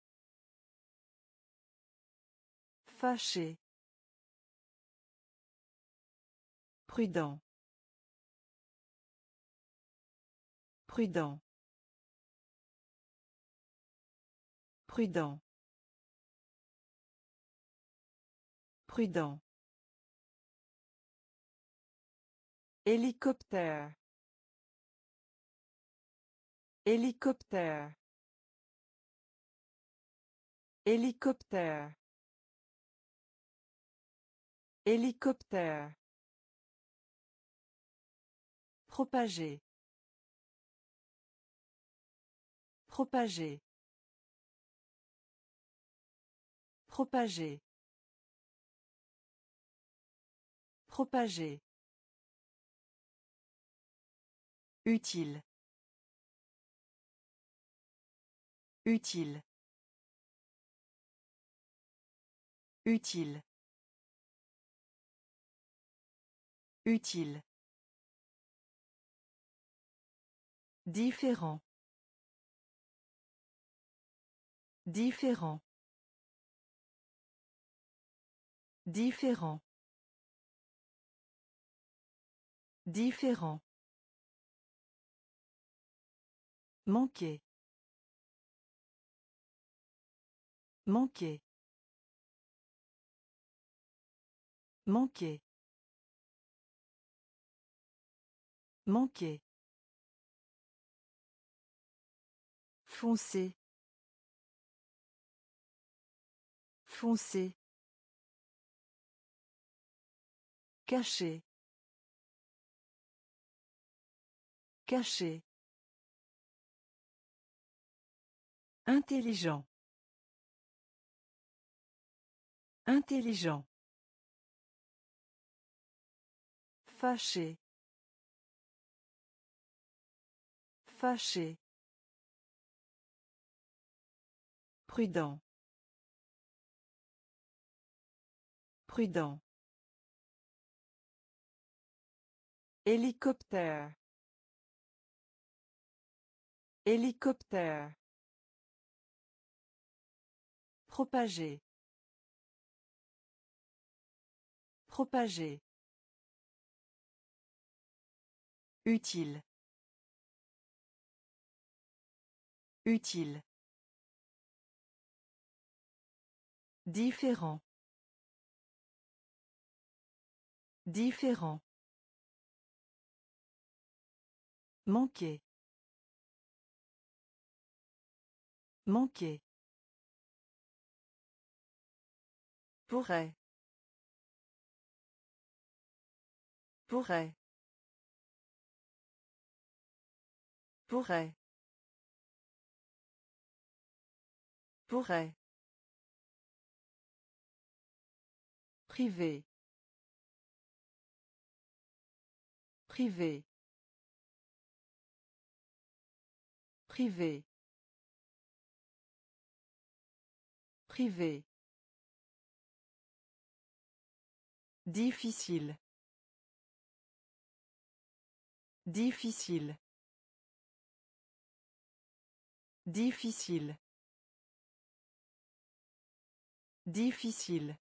Fâché. Prudent. Prudent. Prudent. Prudent. Hélicoptère. Hélicoptère. Hélicoptère. Hélicoptère. Propager. Propager. Propager. Propager. Utile. Utile. Utile. Utile. Différent. Différent. Différent. Différent. Manquer. Manquer. Manquer. Manquer. Foncé. Foncé. Caché. Caché. Intelligent. Intelligent. Fâché. Fâché. Prudent. Prudent. Hélicoptère. Hélicoptère. Propager. Propager. Utile. Utile. Différent. Différent. Manquer. Manquer. Pourrait. Pourrait. Pourrait. Pourrait. Privé. Privé. Privé. Privé. Difficile. Difficile. Difficile. Difficile.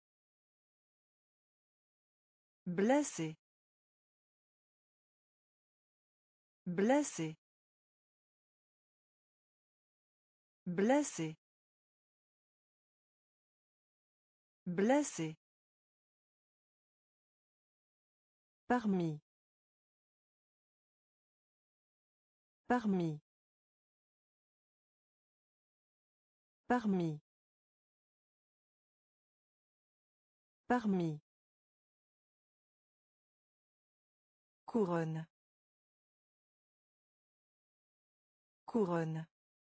Blessé. Blessé. Blessé. Blessé. Parmi. Parmi. Parmi. Parmi. Couronne. Couronne.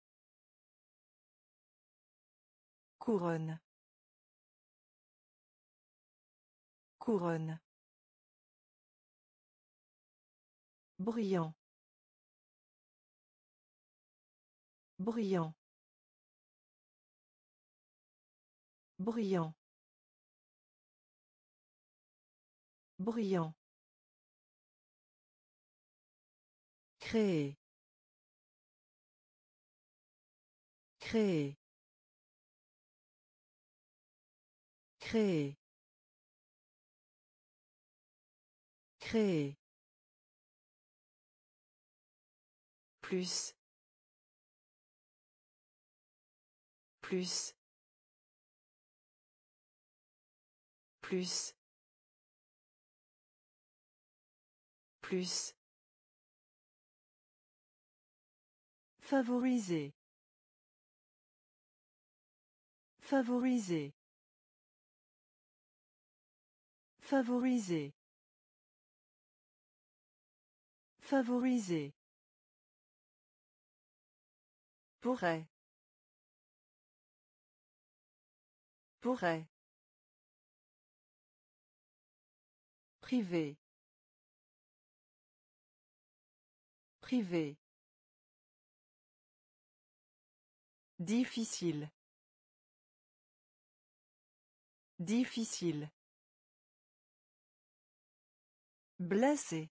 Couronne. Couronne. Bruyant. Bruyant. Bruyant. Bruyant. Créer. Créer. Créer. Créer. Plus. Plus. Plus. Plus. Favoriser. Favoriser. Favoriser. Favoriser. Pourrait. Pourrait. Privé. Privé. Difficile. Difficile. Blessé.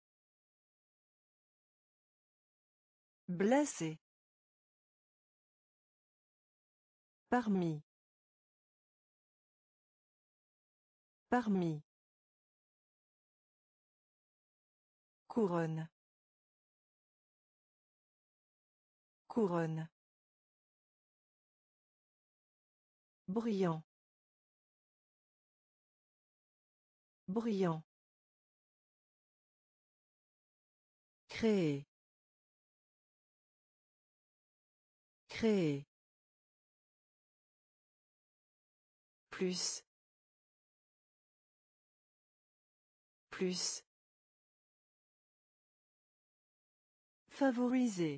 Blessé. Parmi. Parmi. Couronne. Couronne. Brillant. Brillant. Créer. Créer. Plus. Plus. Favoriser.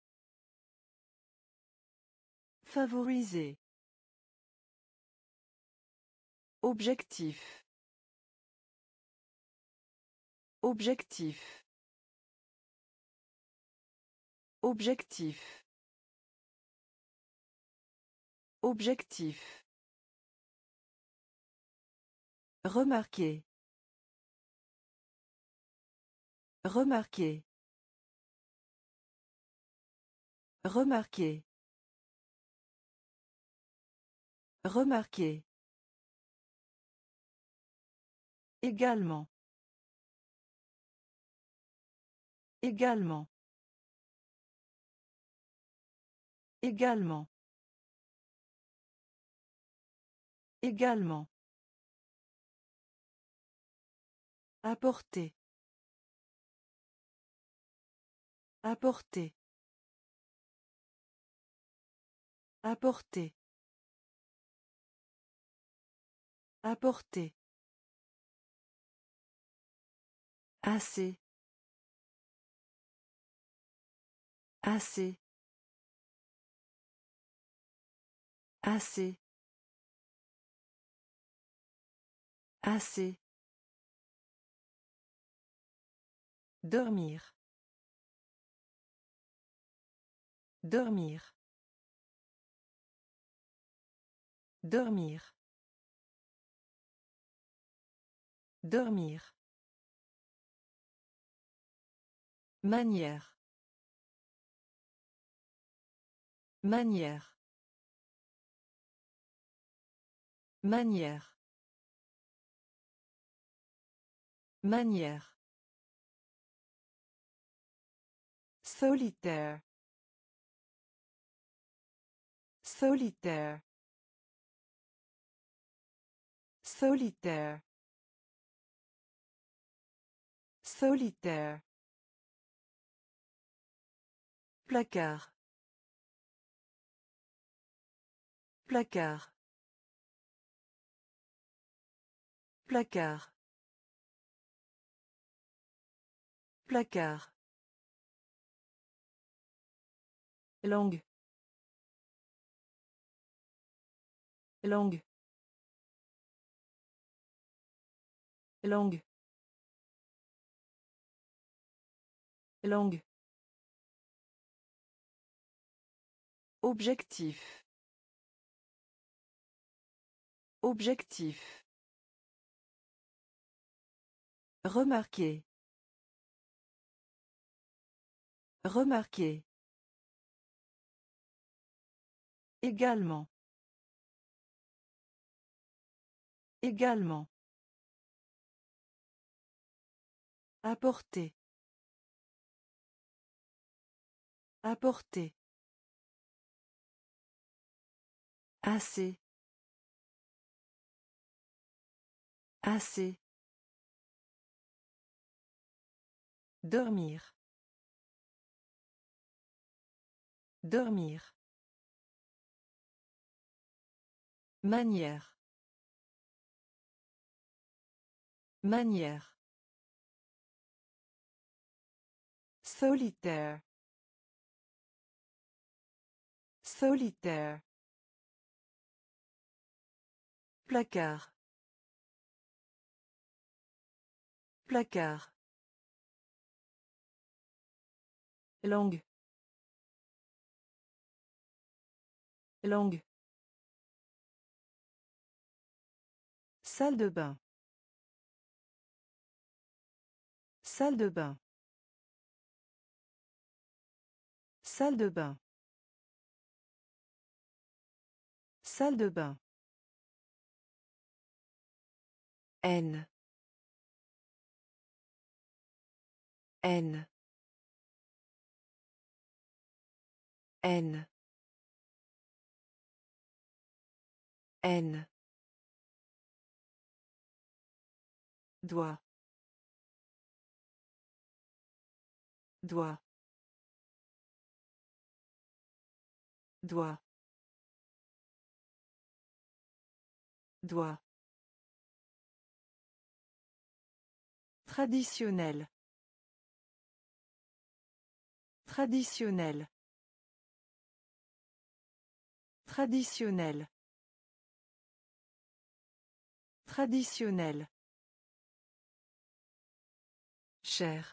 Favoriser. Objectif. Objectif. Objectif. Objectif. Remarquer. Remarquer. Remarquer. Remarquer. Également. Également. Également. Également. Apporter. Apporter. Apporter. Apporter. Assez. Assez. Assez. Assez. Dormir. Dormir. Dormir. Dormir. Manière. Manière. Manière. Manière. Solitaire. Solitaire. Solitaire. Solitaire. Placard. Placard. Placard. Placard. Langue. Langue. Langue. Langue. Objectif. Objectif. Remarquer. Remarquer. Également. Également. Apporter. Apporter. Assez. Assez. Dormir. Dormir. Manière. Manière. Solitaire. Solitaire. Placard. Placard. Langue. Langue. Salle de bain. Salle de bain. Salle de bain. Salle de bain. N. N. N. N. Doigt. Doigt. Doigt. Doigt. Traditionnel. Traditionnel. Traditionnel. Traditionnel. Cher.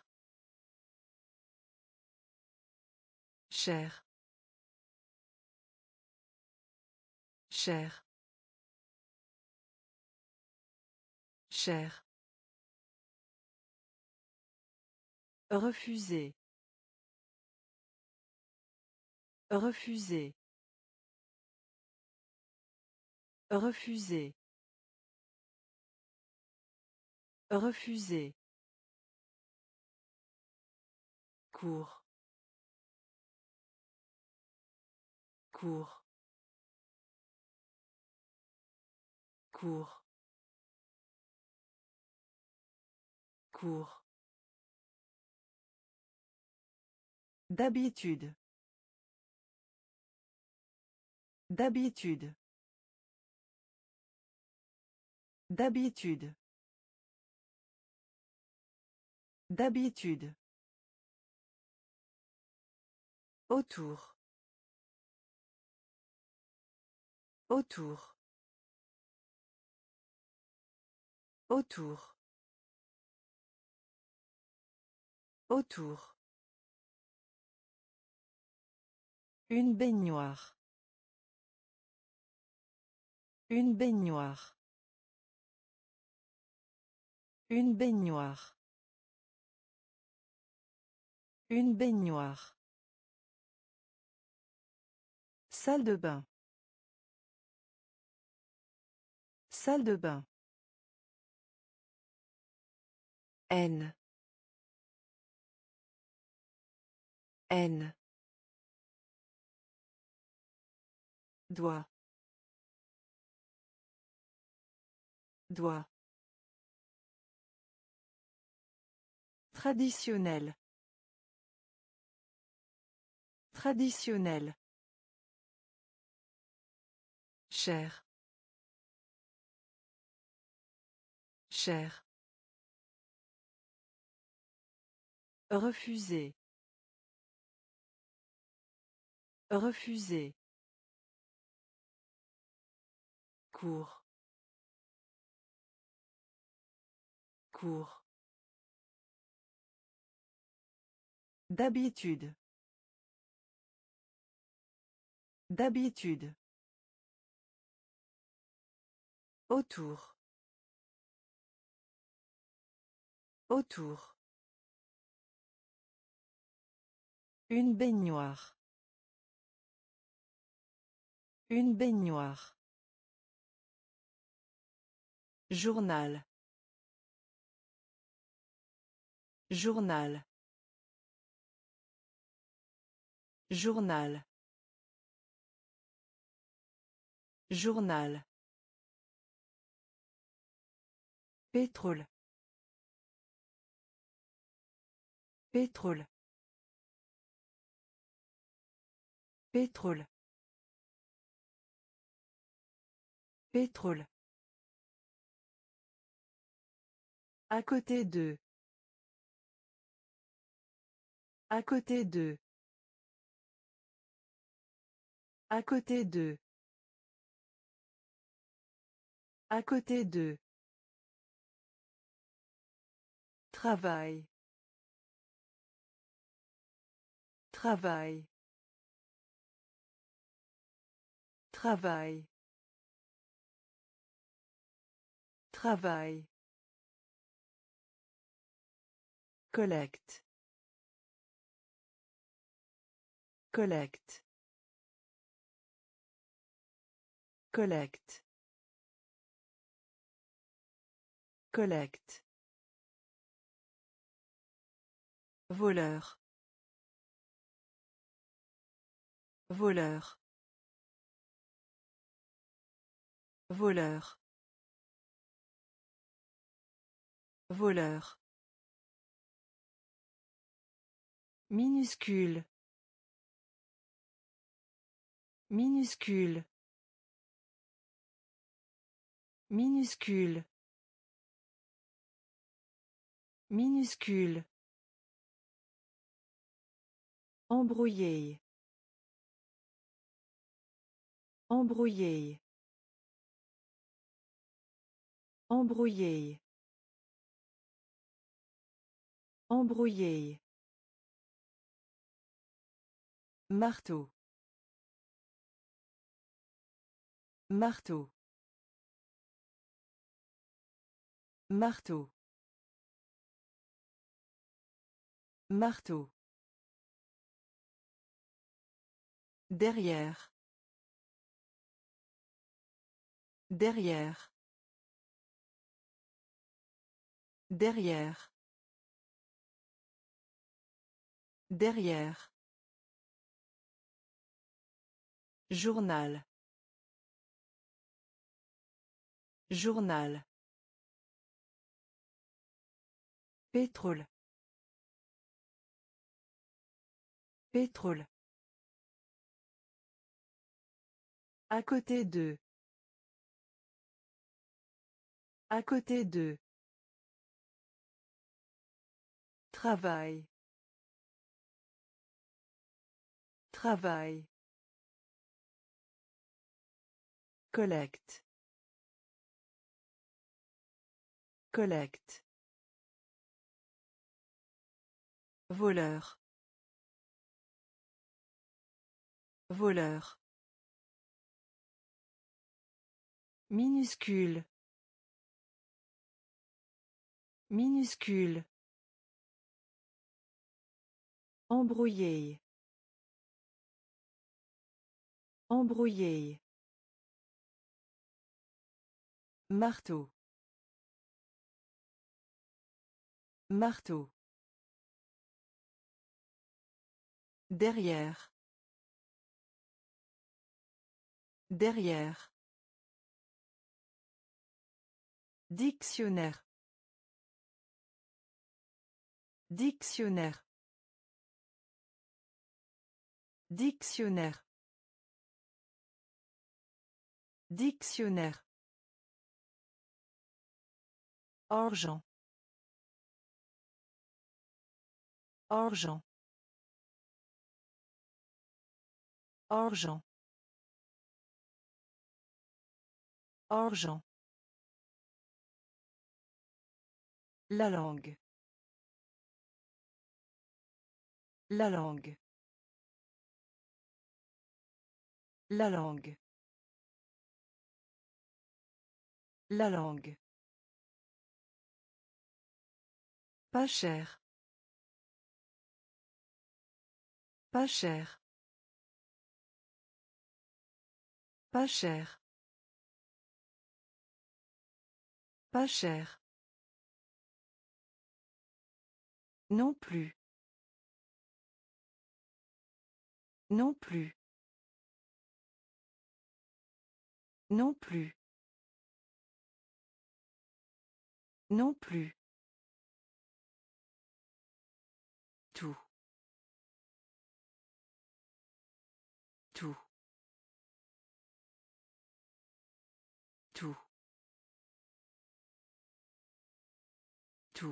Cher. Cher. Cher. Refuser. Refuser. Refuser. Refuser. Cours. Cours. Cours. Cours. D'habitude. D'habitude. D'habitude. D'habitude. Autour. Autour. Autour. Autour. Une baignoire. Une baignoire. Une baignoire. Une baignoire. Salle de bain. Salle de bain. N. N. Doigt. Doigt. Traditionnel. Traditionnel. Cher. Cher. Refuser. Refuser. Cours. Cours. D'habitude. D'habitude. Autour. Autour. Une baignoire. Une baignoire. Journal. Journal. Journal. Journal. Pétrole. Pétrole. Pétrole. Pétrole. À côté d'eux. À côté d'eux. À côté d'eux. À côté d'eux. Travail. Travail. Travail. Travail. Collecte. Collecte. Collecte. Collecte. Voleur. Voleur. Voleur. Voleur. Minuscule. Minuscule. Minuscule. Minuscule. Embrouillé. Embrouillé. Embrouillé. Embrouillé. Marteau. Marteau. Marteau. Marteau. Derrière. Derrière. Derrière. Derrière. Journal. Journal. Pétrole. Pétrole. À côté de. À côté de. Travail. Travail. Collecte. Collecte. Voleur. Voleur. Minuscule. Minuscule. Embrouillé. Embrouillé. Marteau. Marteau. Derrière. Derrière. Dictionnaire. Dictionnaire. Dictionnaire. Dictionnaire. Argent. Argent. Argent. Argent. La langue. La langue. La langue. La langue. Pas cher. Pas cher. Pas cher. Pas cher. Non plus. Non plus. Non plus. Non plus. Tout. Tout. Tout. Tout.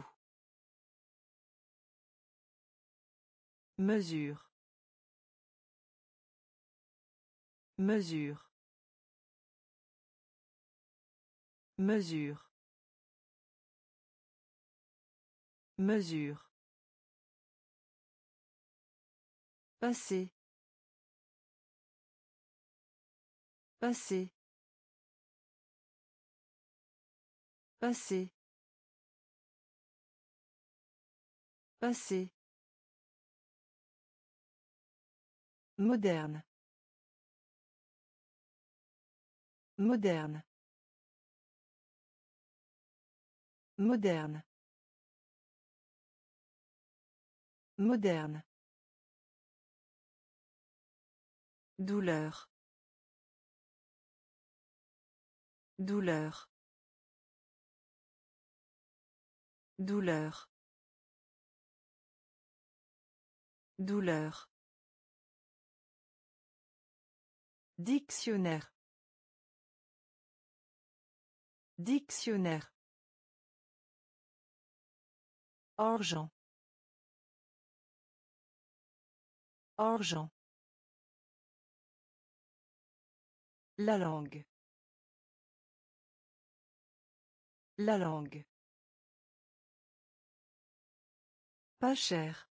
Mesure. Mesure. Mesure. Mesure. Passer. Passer. Passé. Passé. Moderne. Moderne. Moderne. Moderne. Douleur. Douleur. Douleur. Douleur. Dictionnaire. Dictionnaire. Argent. Argent. La langue. La langue. Pas cher.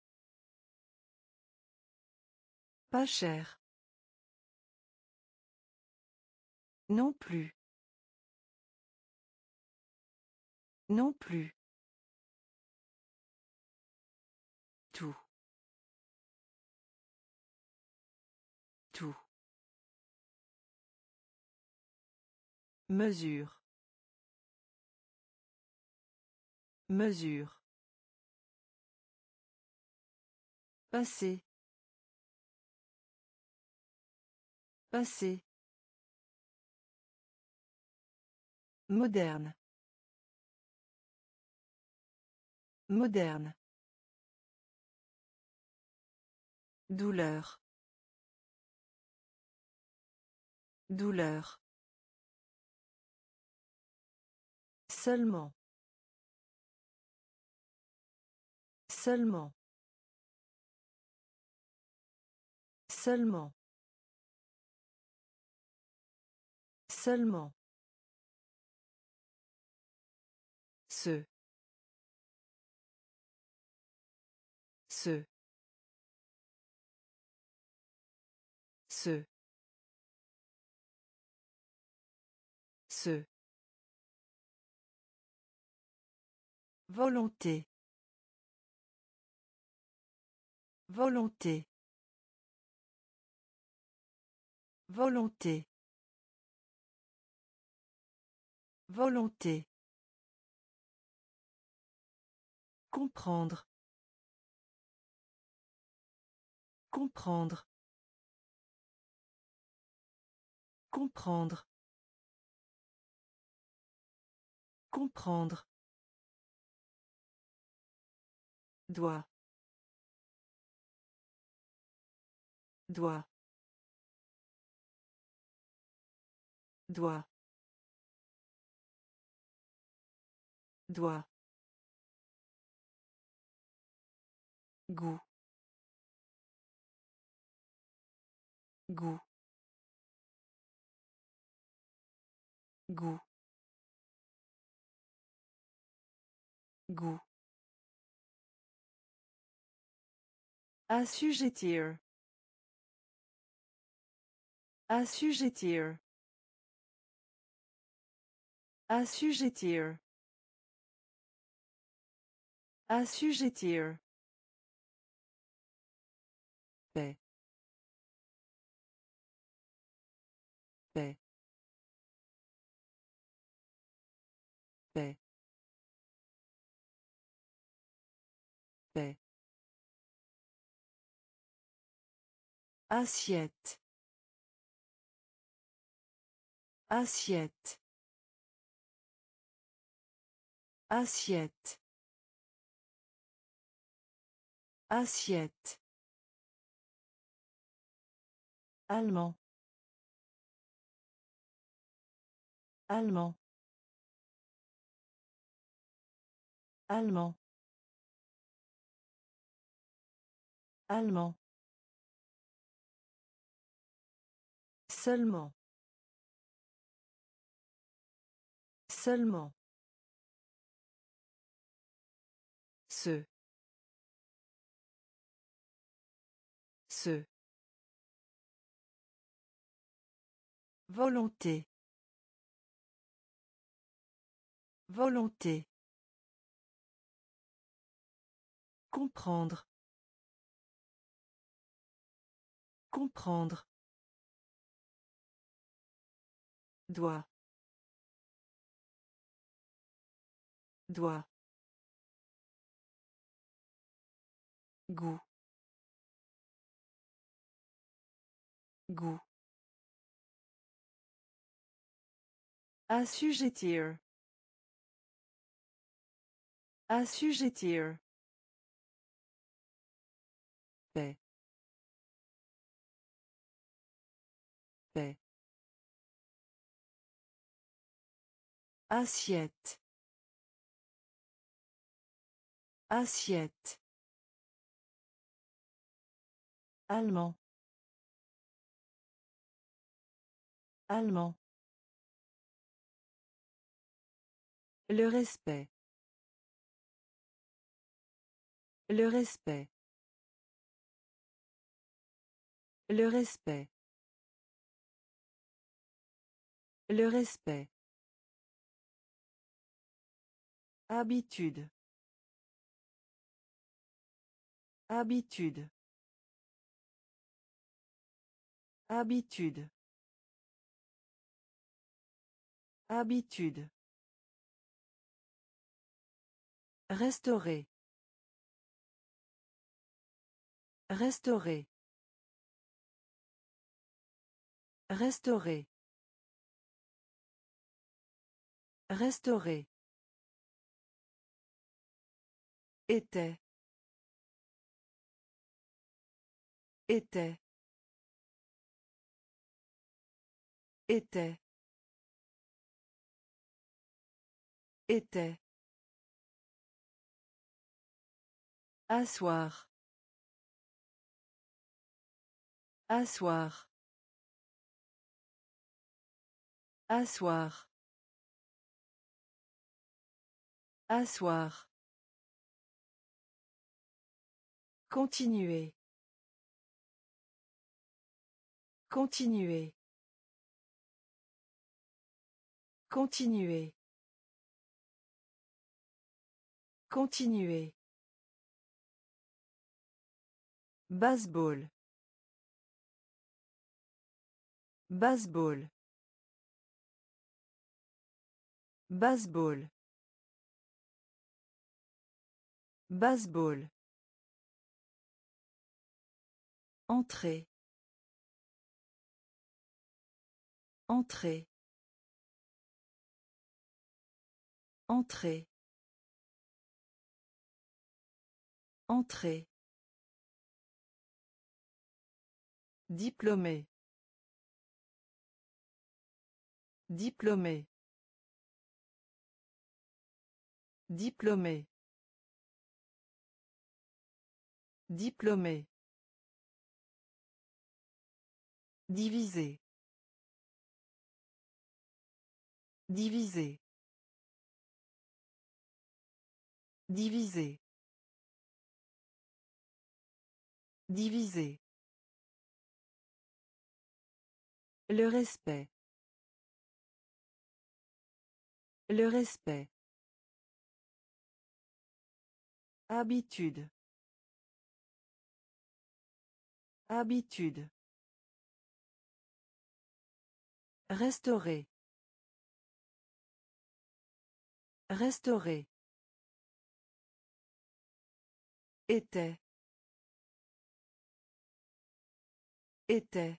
Pas cher. Non plus. Non plus. Tout. Tout. Mesure. Mesure. Passé. Passé. Moderne. Moderne. Douleur. Douleur. Seulement. Seulement. Seulement. Seulement. Ce. Ce. Ce. Ce. Volonté. Volonté. Volonté. Volonté. Comprendre. Comprendre. Comprendre. Comprendre. Doigt. Doigt. Doigt. Doigt. Goût. Goût. Goût. Goût. Assujettir. Assujettir. Assujettir. Assujettir. Paix. Paix. Paix. Paix. Assiette. Assiette. Assiette. Assiette. Allemand. Allemand. Allemand. Allemand. Seulement. Seulement. Ce. Ce. Volonté. Volonté. Comprendre. Comprendre. Doigt. Doigt. Goût. Goût. Assujettir. Assujettir. Paix. Paix. Assiette. Assiette. Allemand. Allemand. Le respect. Le respect. Le respect. Le respect. Habitude. Habitude. Habitude. Habitude. Restaurer. Restaurer. Restaurer. Restaurer. Était. Était. Était. Était. Asseoir. Asseoir. Asseoir. Asseoir. Continuer. Continuer. Continuer. Continuer. Baseball. Baseball. Baseball. Baseball. Entrée. Entrée. Entrée. Entrée. Diplômé. Diplômé. Diplômé. Diplômé. Diviser. Diviser. Diviser. Diviser. Le respect. Le respect. Habitude. Habitude. Restaurer. Restaurer. Était. Était.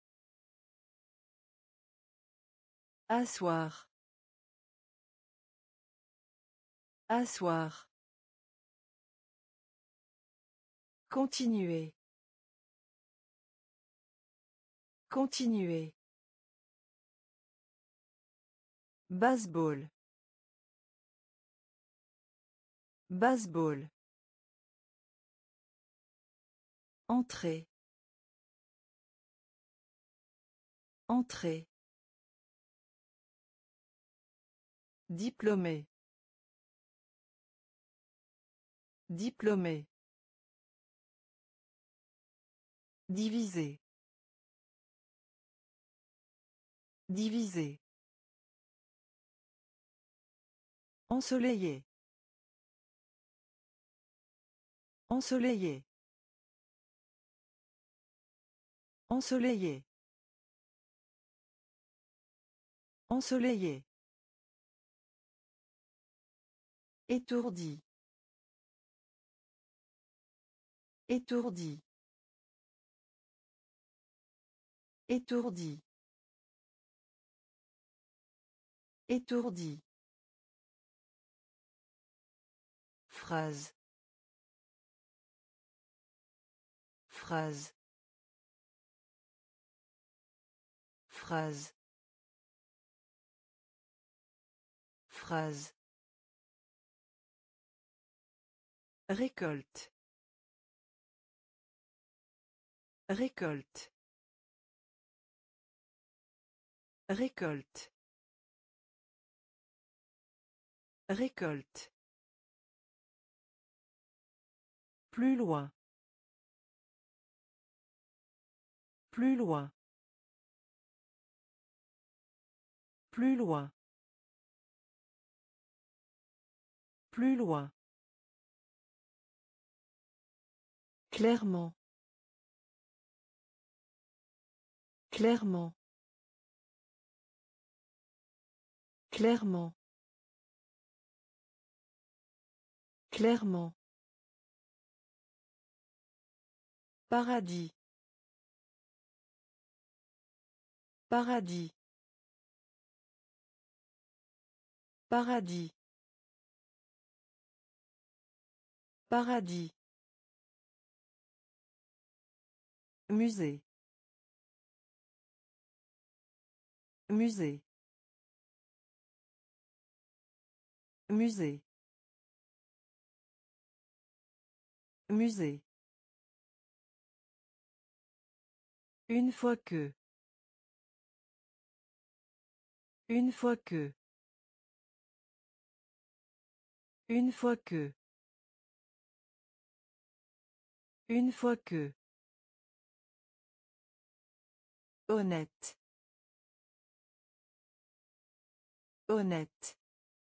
Asseoir. Asseoir. Continuer. Continuer. Baseball. Baseball. Entrée. Entrée. Diplômé. Diplômé. Diviser. Diviser. Ensoleillé. Ensoleillé. Ensoleillé. Ensoleillé. Étourdi. Étourdi. Étourdi. Étourdi. Phrase. Phrase. Phrase. Phrase. Récolte. Récolte. Récolte. Récolte. Plus loin. Plus loin. Plus loin. Plus loin. Clairement. Clairement. Clairement. Clairement. Paradis. Paradis. Paradis. Paradis. Musée. Musée. Musée. Musée. Une fois que. Une fois que. Une fois que. Une fois que. Honnête. Honnête.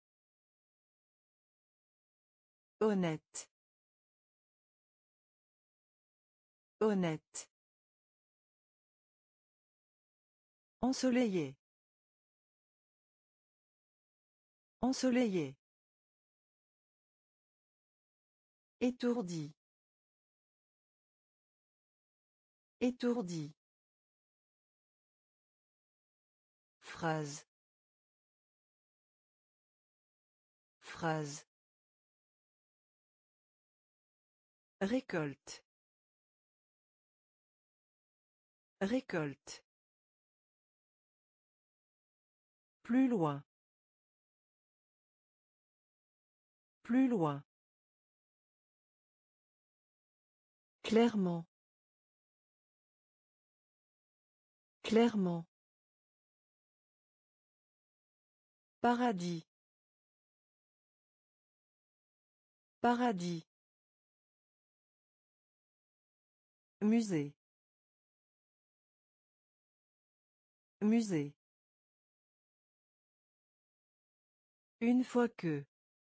Honnête. Honnête. Ensoleillé. Ensoleillé. Étourdi. Étourdi. Phrase. Phrase. Récolte. Récolte. Plus loin. Plus loin. Clairement. Clairement. Paradis. Paradis. Musée. Musée. Une fois que.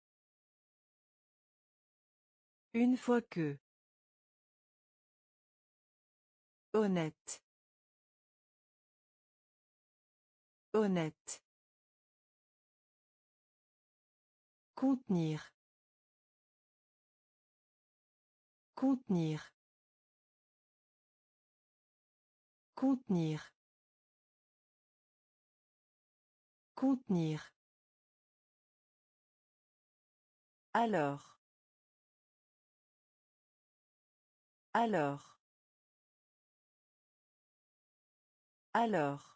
Une fois que. Honnête. Honnête. Contenir. Contenir. Contenir. Contenir. Alors. Alors. Alors.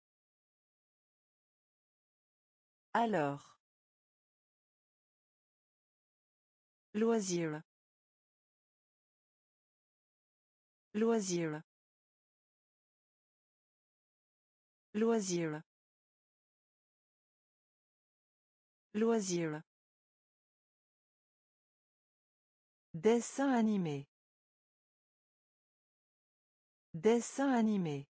Alors. Loisir. Loisir. Loisir. Loisir. Dessin animé. Dessin animé.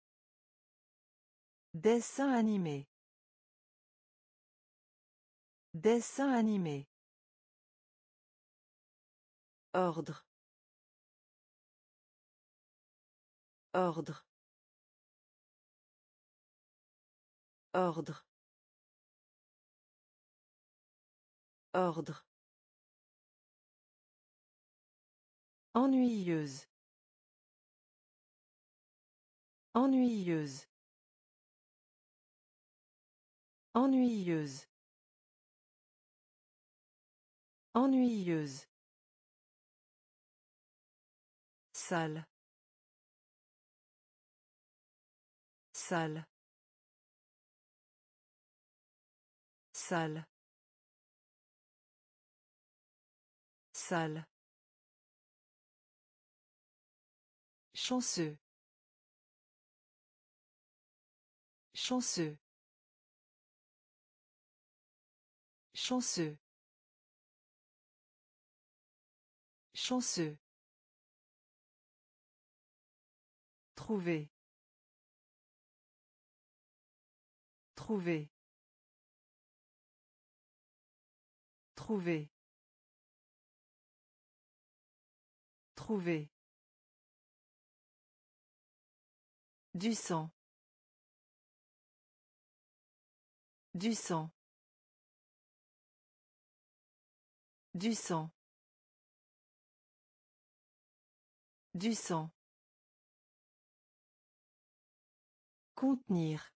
Dessin animé. Dessin animé. Ordre. Ordre. Ordre. Ordre. Ennuyeuse. Ennuyeuse. Ennuyeuse. Ennuyeuse. Salle. Salle. Salle. Salle. Chanceux. Chanceux. Chanceux. Chanceux. Trouver. Trouver. Trouver. Trouver. Du sang. Du sang. Du sang. Du sang. Contenir.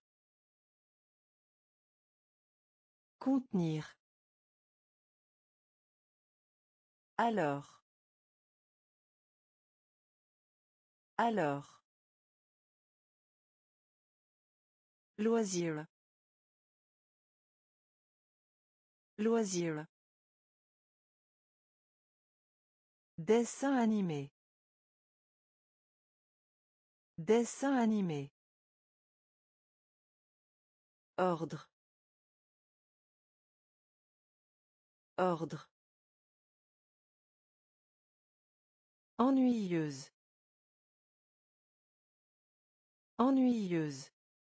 Contenir. Alors. Alors. Loisir. Loisir. Dessin animé. Dessin animé. Ordre. Ordre. Ennuyeuse. Ennuyeuse.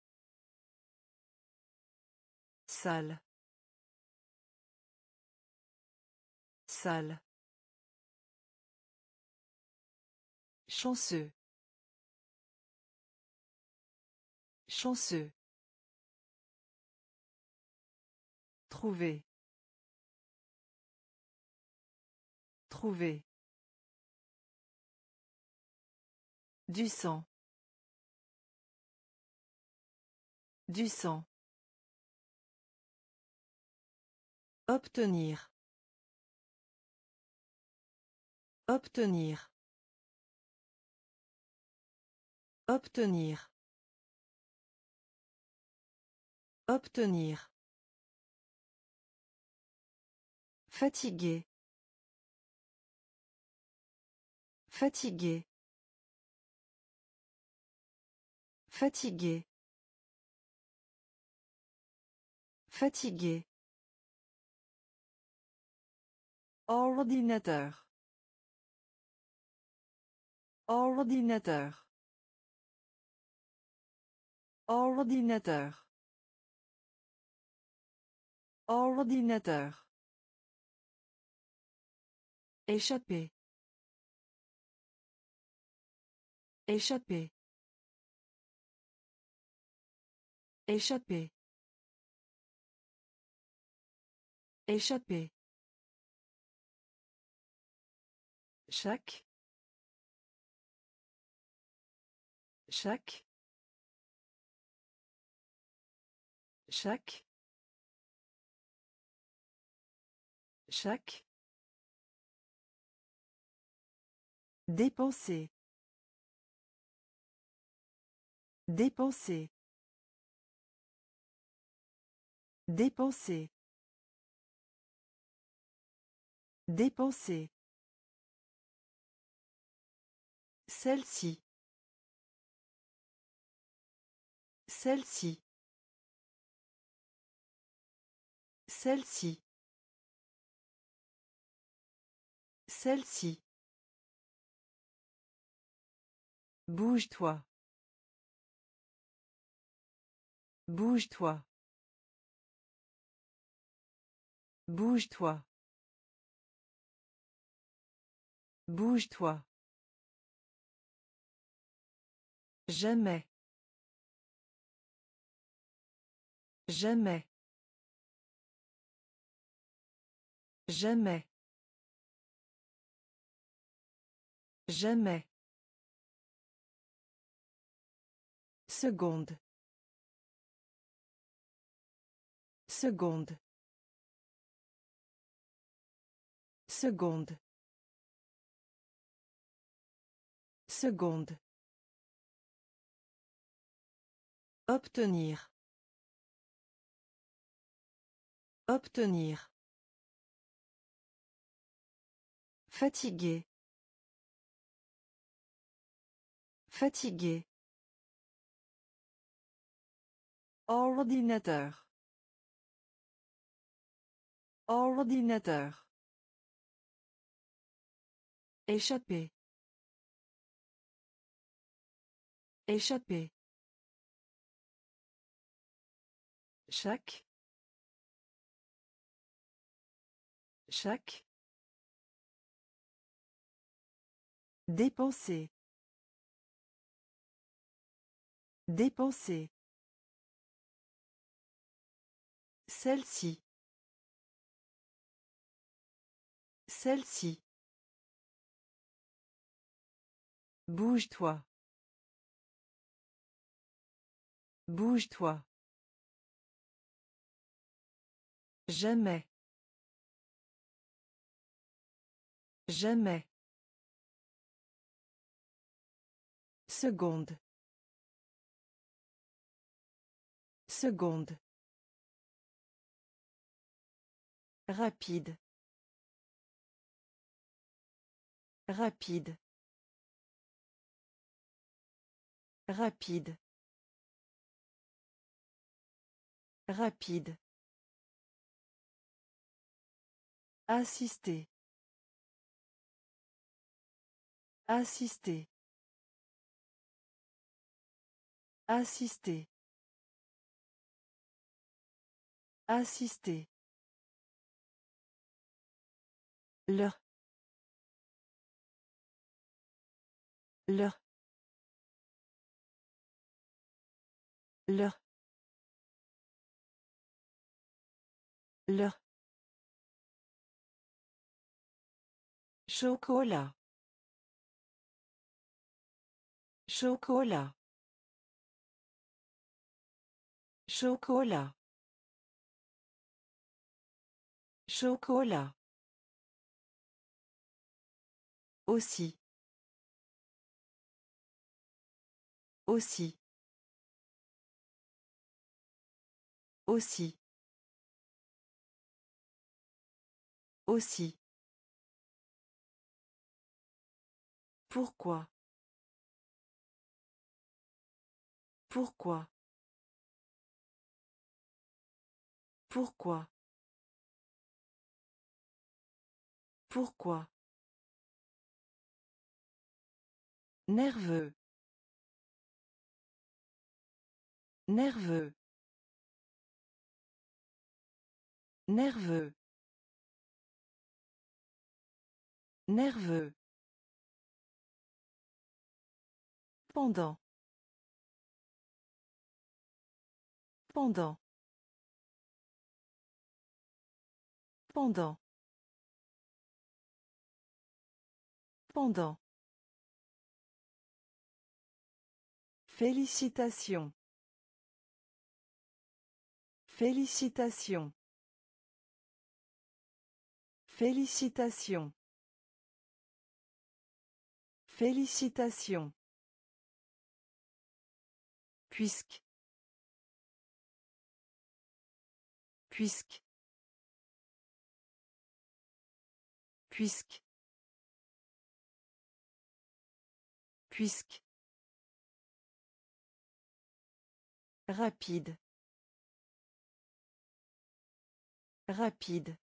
Salle. Salle. Chanceux. Chanceux. Trouver. Trouver. Du sang. Du sang. Obtenir. Obtenir. Obtenir. Obtenir. Fatigué. Fatigué. Fatigué. Fatigué. Ordinateur. Ordinateur. Ordinateur. Ordinateur. Échapper. Échapper. Échapper. Échapper. Chaque. Chaque. Chaque. Chaque. Dépenser. Dépenser. Dépenser. Dépenser. Celle-ci. Celle-ci. Celle-ci. Celle-ci. Bouge-toi. Bouge-toi. Bouge-toi. Bouge-toi. Jamais. Jamais. Jamais. Jamais. Seconde. Seconde. Seconde. Seconde. Obtenir. Obtenir. Fatigué. Fatigué. Ordinateur. Ordinateur. Échapper. Échapper. Chaque. Chaque. Dépenser. Dépenser. Celle-ci. Celle-ci. Bouge-toi. Bouge-toi. Jamais. Jamais. Seconde. Seconde. Rapide. Rapide. Rapide. Rapide. Assister. Assister. Assister. Assister. Leur. Leur. Leur. Leur. Chocolat. Chocolat. Chocolat. Chocolat. Aussi. Aussi. Aussi. Aussi. Pourquoi? Pourquoi? Pourquoi? Pourquoi? Nerveux. Nerveux. Nerveux. Nerveux. Pendant. Pendant. Pendant. Pendant. Félicitations. Félicitations. Félicitations. Félicitations. Puisque. Puisque. Puisque. Puisque. Rapide. Rapide.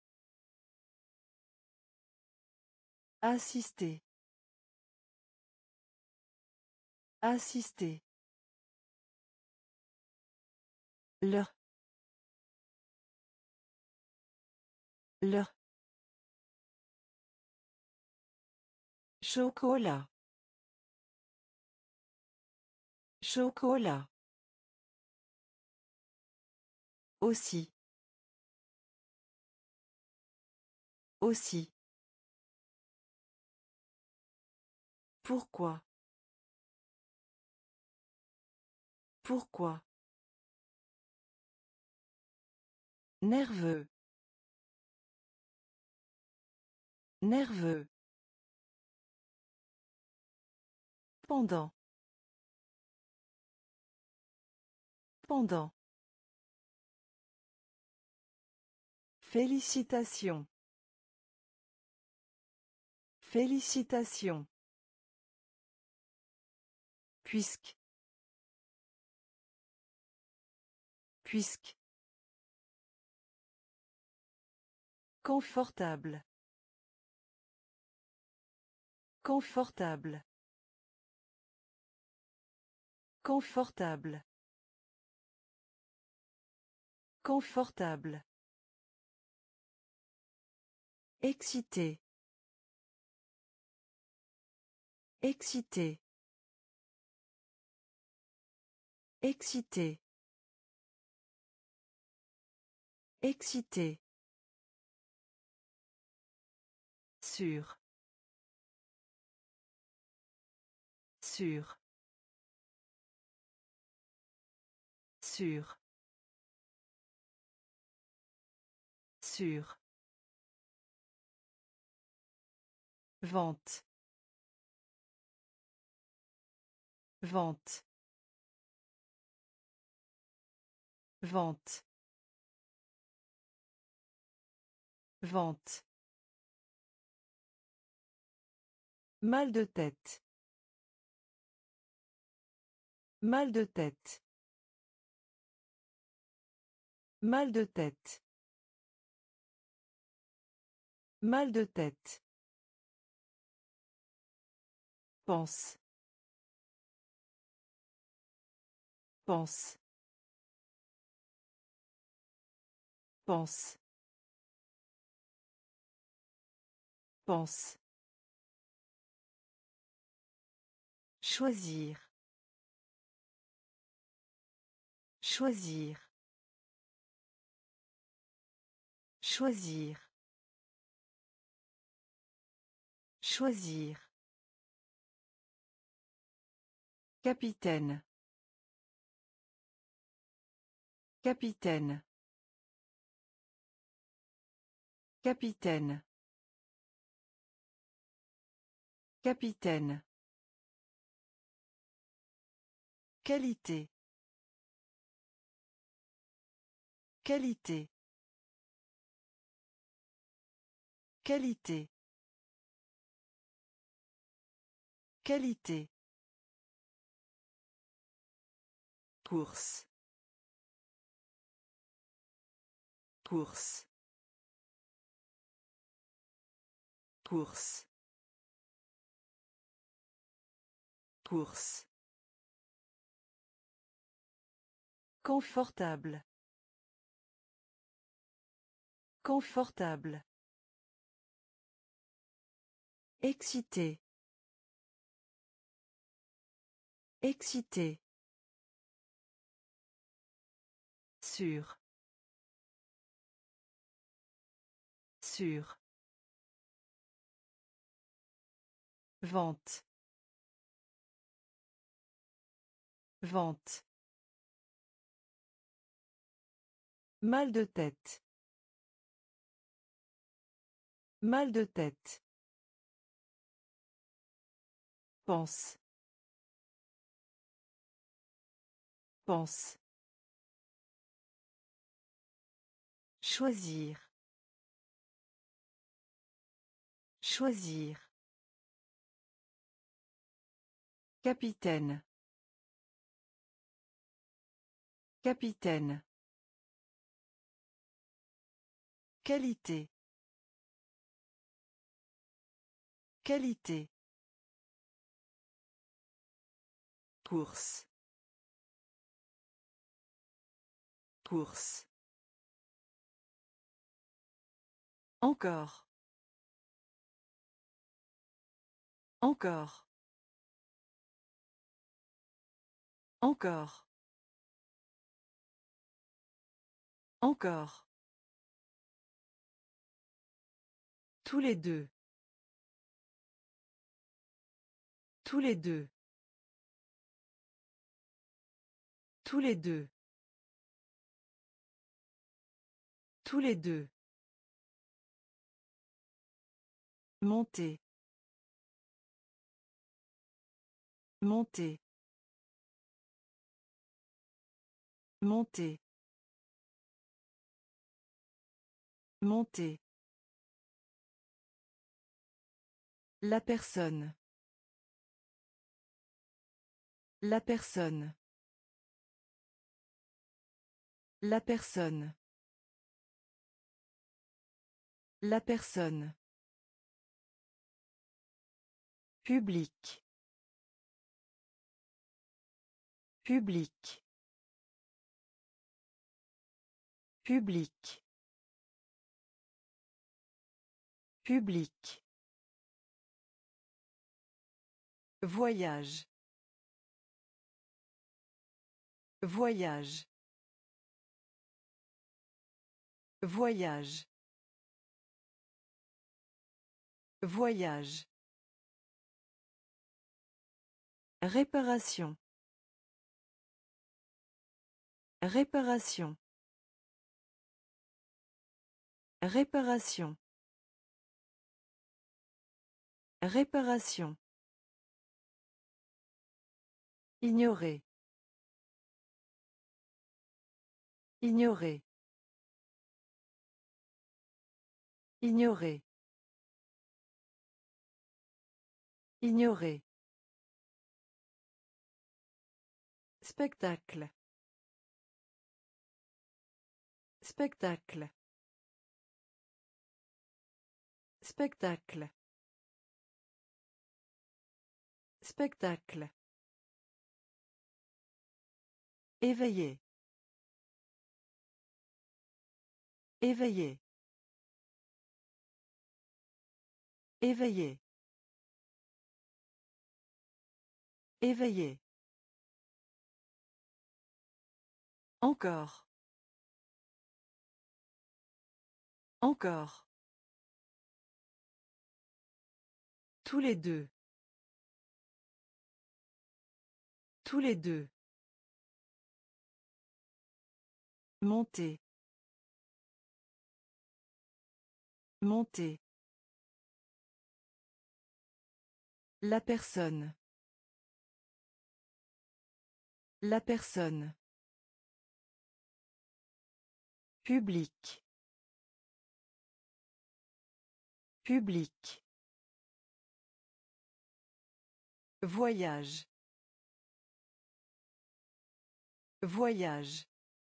Assister. Assister. Leur. leur chocolat chocolat aussi aussi pourquoi pourquoi nerveux nerveux pendant pendant félicitations félicitations puisque puisque confortable confortable confortable confortable excité excité excité excité sûr sûr sûr sûr vente vente vente vente mal de tête mal de tête mal de tête mal de tête pense pense pense pense choisir choisir choisir choisir capitaine capitaine capitaine capitaine qualité qualité qualité qualité course course course course confortable confortable excité excité sûr sûr vente vente mal de tête mal de tête pense pense choisir choisir capitaine capitaine qualité qualité course course Encore. Encore. Encore. Encore. Tous les deux. Tous les deux. Tous les deux. Tous les deux. Monter. Monter. Monter. Monter. La personne. La personne. La personne. La personne. Public. Public. Public. Public. Voyage. Voyage. Voyage. Voyage. Réparation. Réparation. Réparation. Réparation. Ignorer. Ignorer. Ignorer. Ignorer. Spectacle. Spectacle. Spectacle. Spectacle. Éveillé. Éveillé. Éveillé. Éveillé. Encore. Encore. Tous les deux. Tous les deux. Monter. Monter. La personne. La personne. Public. Public. Voyage. Voyage.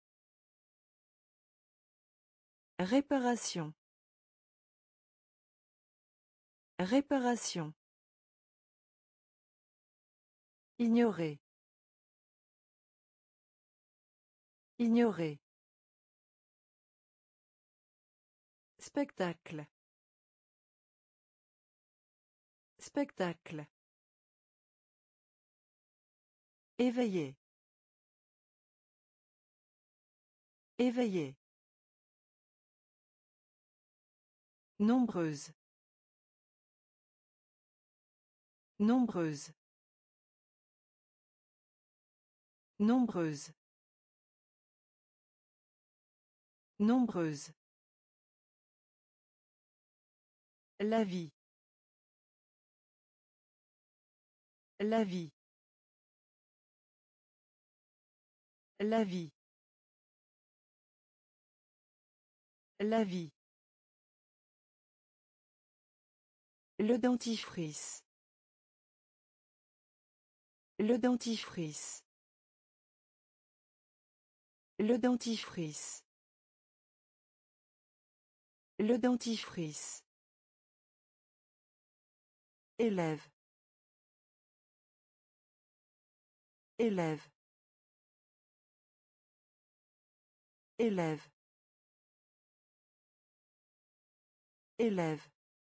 Réparation. Réparation. Ignorer. Ignorer. Spectacle. Spectacle. Éveillé. Éveillé. Nombreuse. Nombreuse. Nombreuse. Nombreuse. La vie. La vie. La vie. La vie. Le dentifrice. Le dentifrice. Le dentifrice. Le dentifrice. Élève. Élève. Élève. Élève.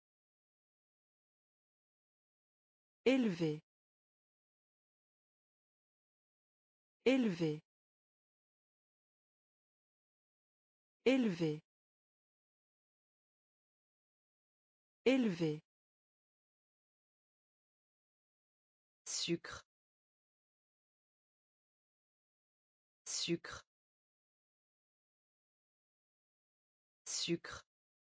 Élevé. Élevé. Élevé. Élevé. Sucre. Sucre. Sucre.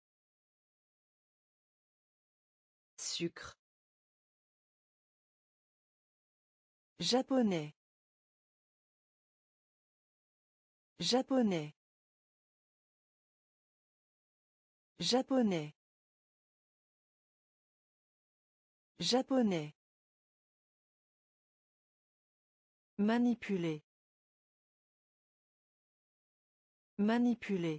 Sucre. Japonais. Japonais. Japonais. Japonais. Manipuler. Manipuler.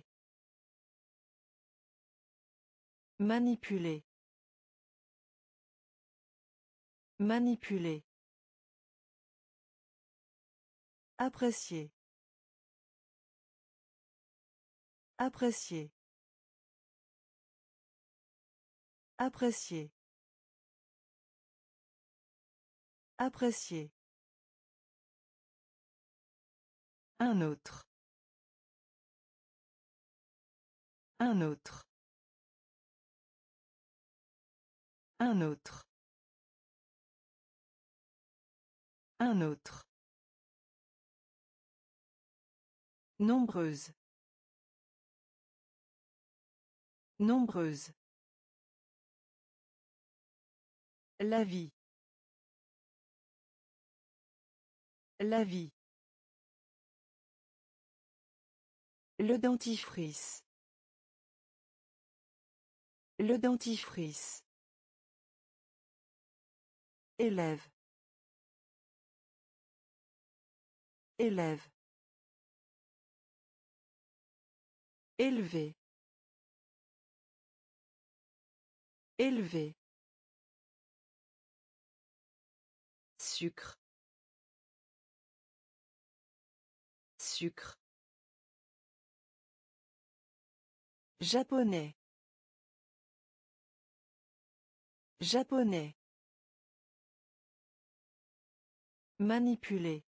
Manipuler. Manipuler. Apprécier. Apprécier. Apprécier. Apprécier. Un autre. Un autre. Un autre. Un autre. Nombreuse. Nombreuse. La vie. La vie. Le dentifrice. Le dentifrice. Élève. Élève. Élevé. Élevé. Sucre. Sucre. Japonais. Japonais. Manipuler.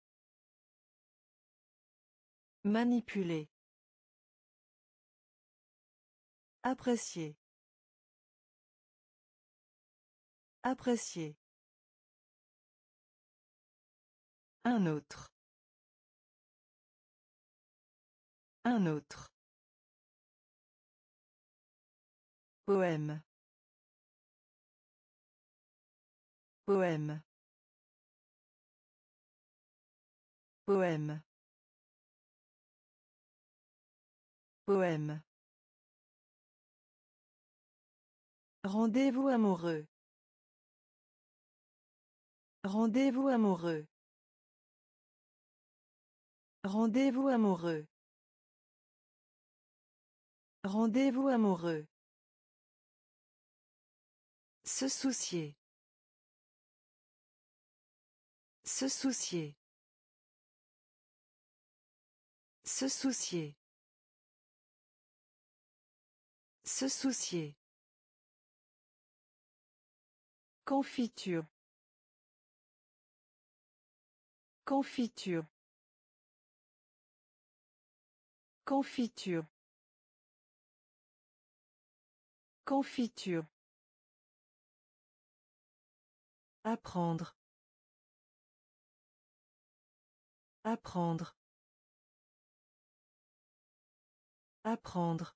Manipuler. Apprécier. Apprécier. Un autre. Un autre. Poème. Poème. Poème. Poème. Rendez-vous amoureux. Rendez-vous amoureux. Rendez-vous amoureux. Rendez-vous amoureux. Se soucier. Se soucier. Se soucier. Se soucier. Confiture. Confiture. Confiture. Confiture. Apprendre. Apprendre. Apprendre.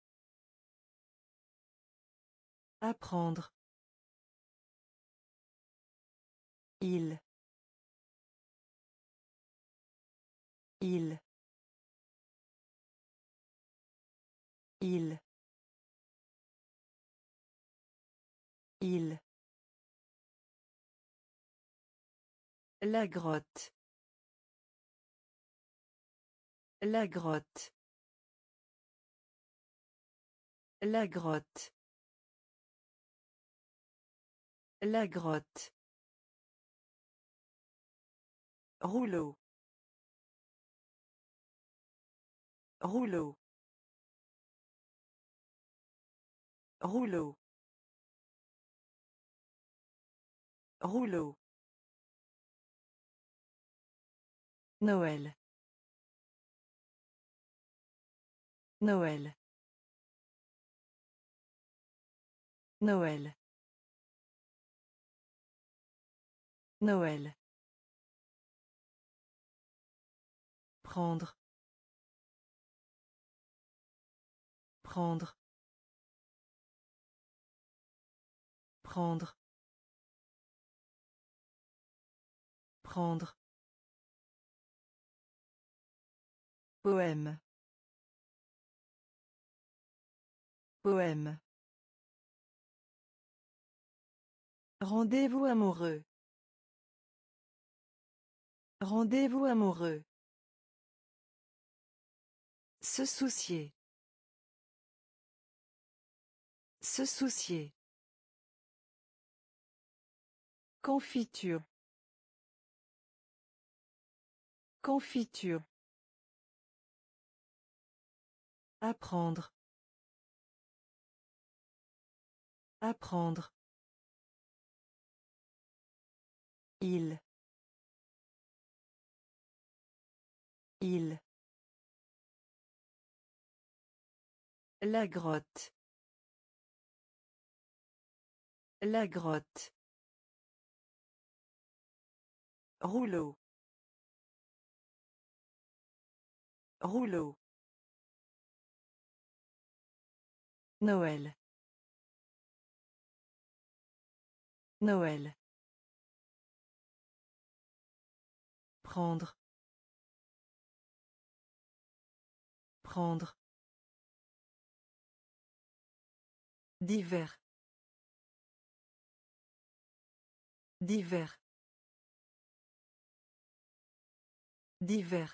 Apprendre. Il. Il. Il. Il. La grotte. La grotte. La grotte. La grotte. Rouleau. Rouleau. Rouleau. Rouleau. Noël. Noël. Noël. Noël. Prendre. Prendre. Prendre. Prendre. Poème. Poème. Rendez-vous amoureux. Rendez-vous amoureux. Se soucier. Se soucier. Confiture. Confiture. Apprendre. Apprendre. Il. Il. La grotte. La grotte. Rouleau. Rouleau. Noël. Noël. Prendre. Prendre. Divers. Divers. Divers.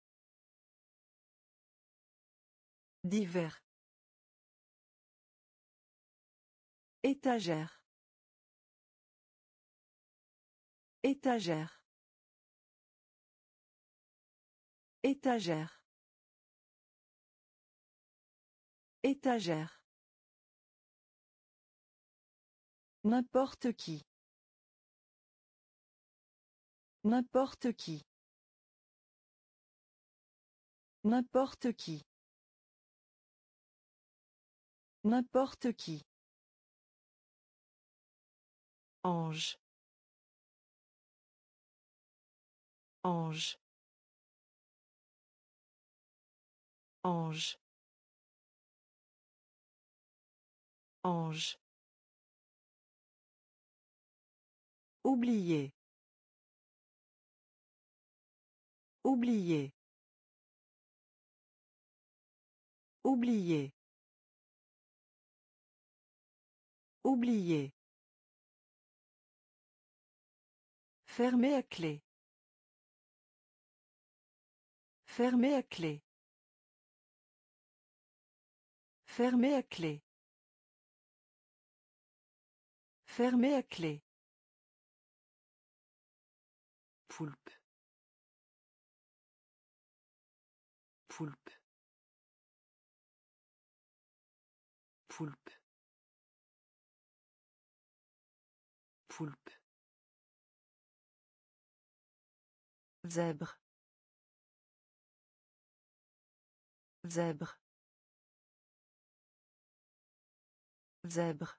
Divers. Étagère. Étagère. Étagère. Étagère. N'importe qui. N'importe qui. N'importe qui. N'importe qui. Ange. Ange. Ange. Ange. Oublier. Oublier. Oublier. Oublier. Fermer à clé. Fermer à clé. Fermer à clé. Fermer à clé. Poulpe. Poulpe. Poulpe. Poulpe. Zèbre. Zèbre. Zèbre.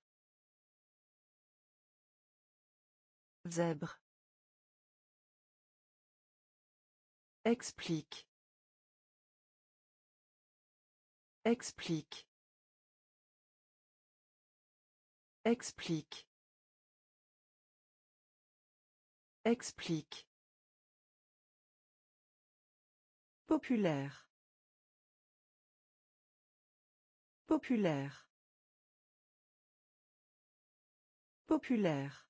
Zèbre. Explique. Explique. Explique. Explique. Populaire. Populaire. Populaire.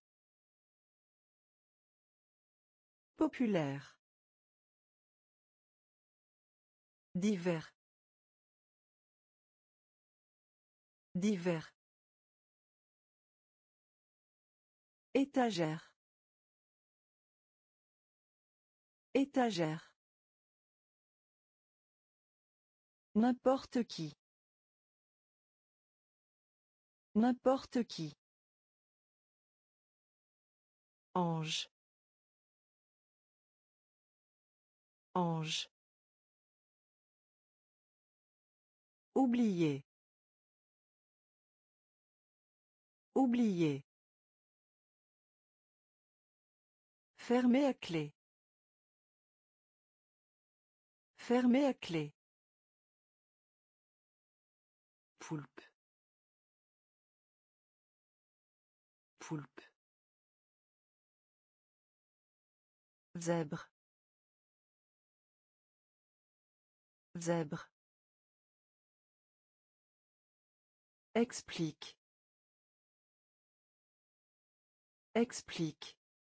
Populaire. Divers. Divers. Étagère. Étagère. N'importe qui. N'importe qui. Ange. Ange. Oublier. Oublier. Fermer à clé. Fermer à clé. Poulpe. Poulpe. Zèbre. Zèbre. Explique. Explique.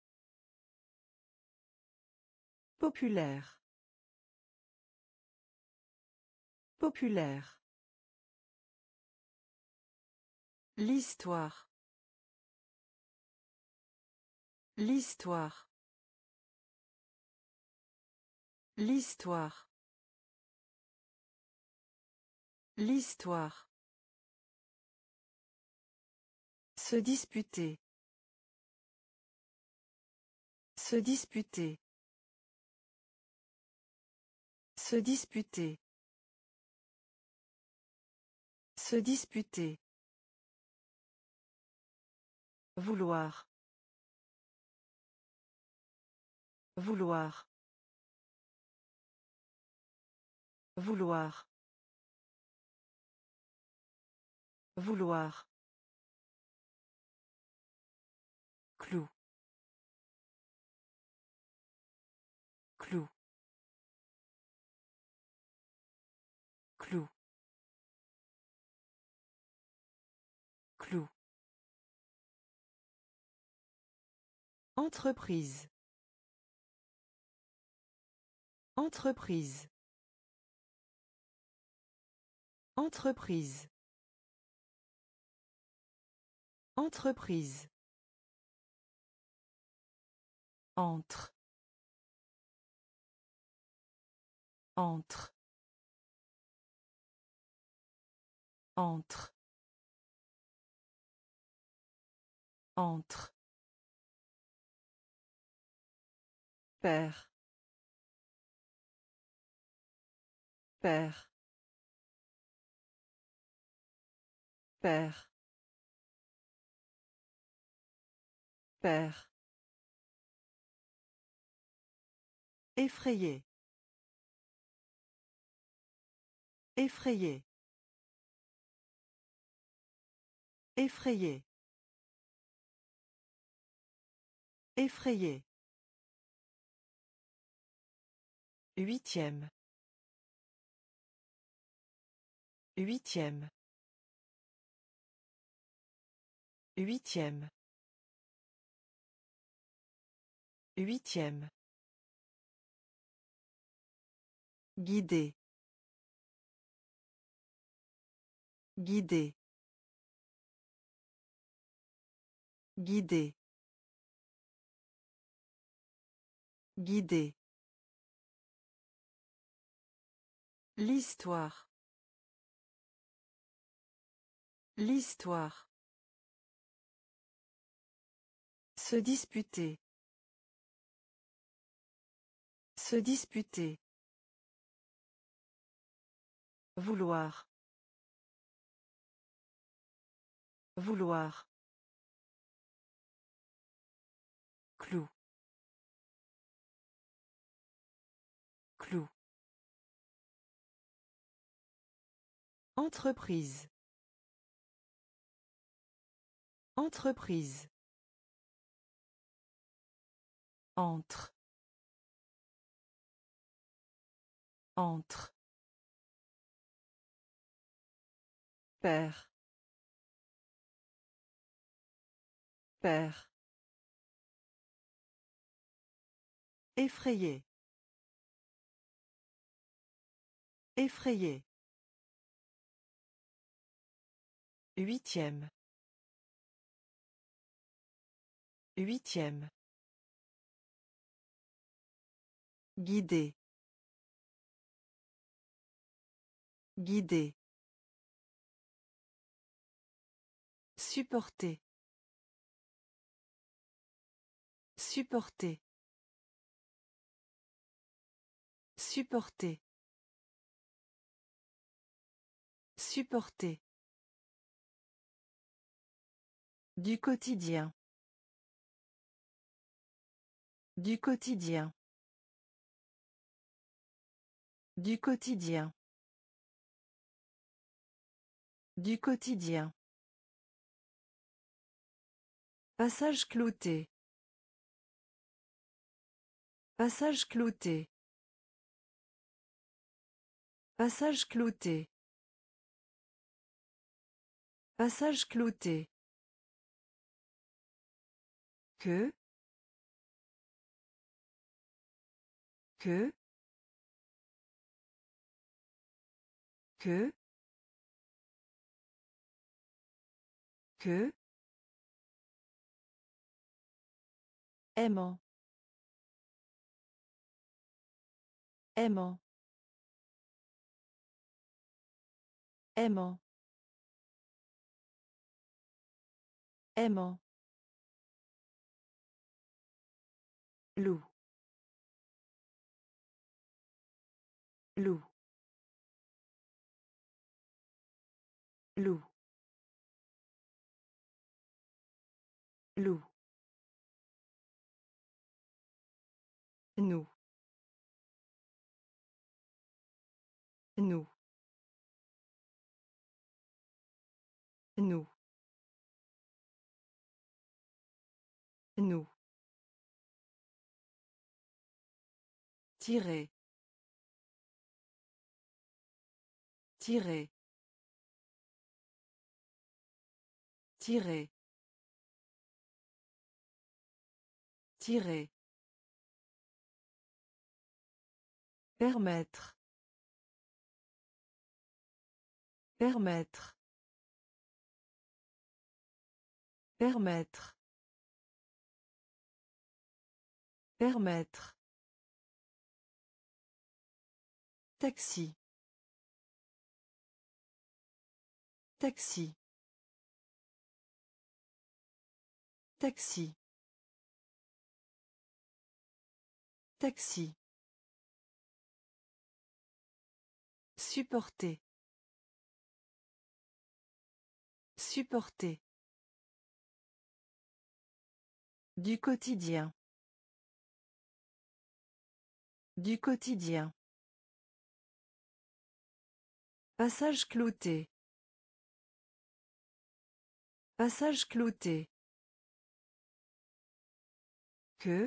Populaire. Populaire. L'histoire. L'histoire. L'histoire. L'histoire. Se disputer. Se disputer. Se disputer. Se disputer. Vouloir. Vouloir. Vouloir. Vouloir. Clou. Clou. Clou. Clou. Entreprise. Entreprise. Entreprise. Entreprise. Entre. Entre. Entre. Entre. Père. Père. Père. Père. Effrayé. Effrayé. Effrayé. Effrayé. Huitième. Huitième. Huitième. Huitième. Guider. Guider. Guider. Guider. L'histoire. L'histoire. Se disputer. Se disputer. Vouloir. Vouloir. Clou. Clou. Entreprise. Entreprise. Entre. Entre. Père. Père. Effrayé. Effrayé. Huitième. Huitième. Guider. Guider. Supporter. Supporter. Supporter. Supporter. Du quotidien. Du quotidien. Du quotidien. Du quotidien. Passage clouté. Passage clouté. Passage clouté. Passage clouté. Que. Que. Que. Que. Aimant. Aimant. Aimant. Aimant. Loup. Loup. Loup. Loup. Nous. Nous. Nous. Nous. Tirer. Tirer. Tirer. Tirer. Permettre. Permettre. Permettre. Permettre. Taxi. Taxi. Taxi. Taxi. Supporter. Supporter. Du quotidien. Du quotidien. Passage clouté. Passage clouté. Que.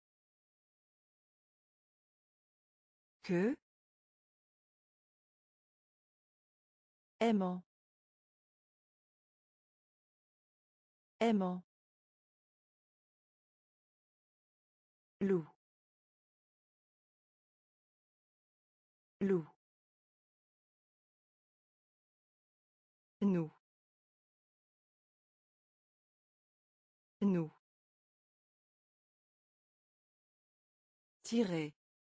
Que. Aimant. Aimant. Loup. Loup. Nous. Nous. Tirer.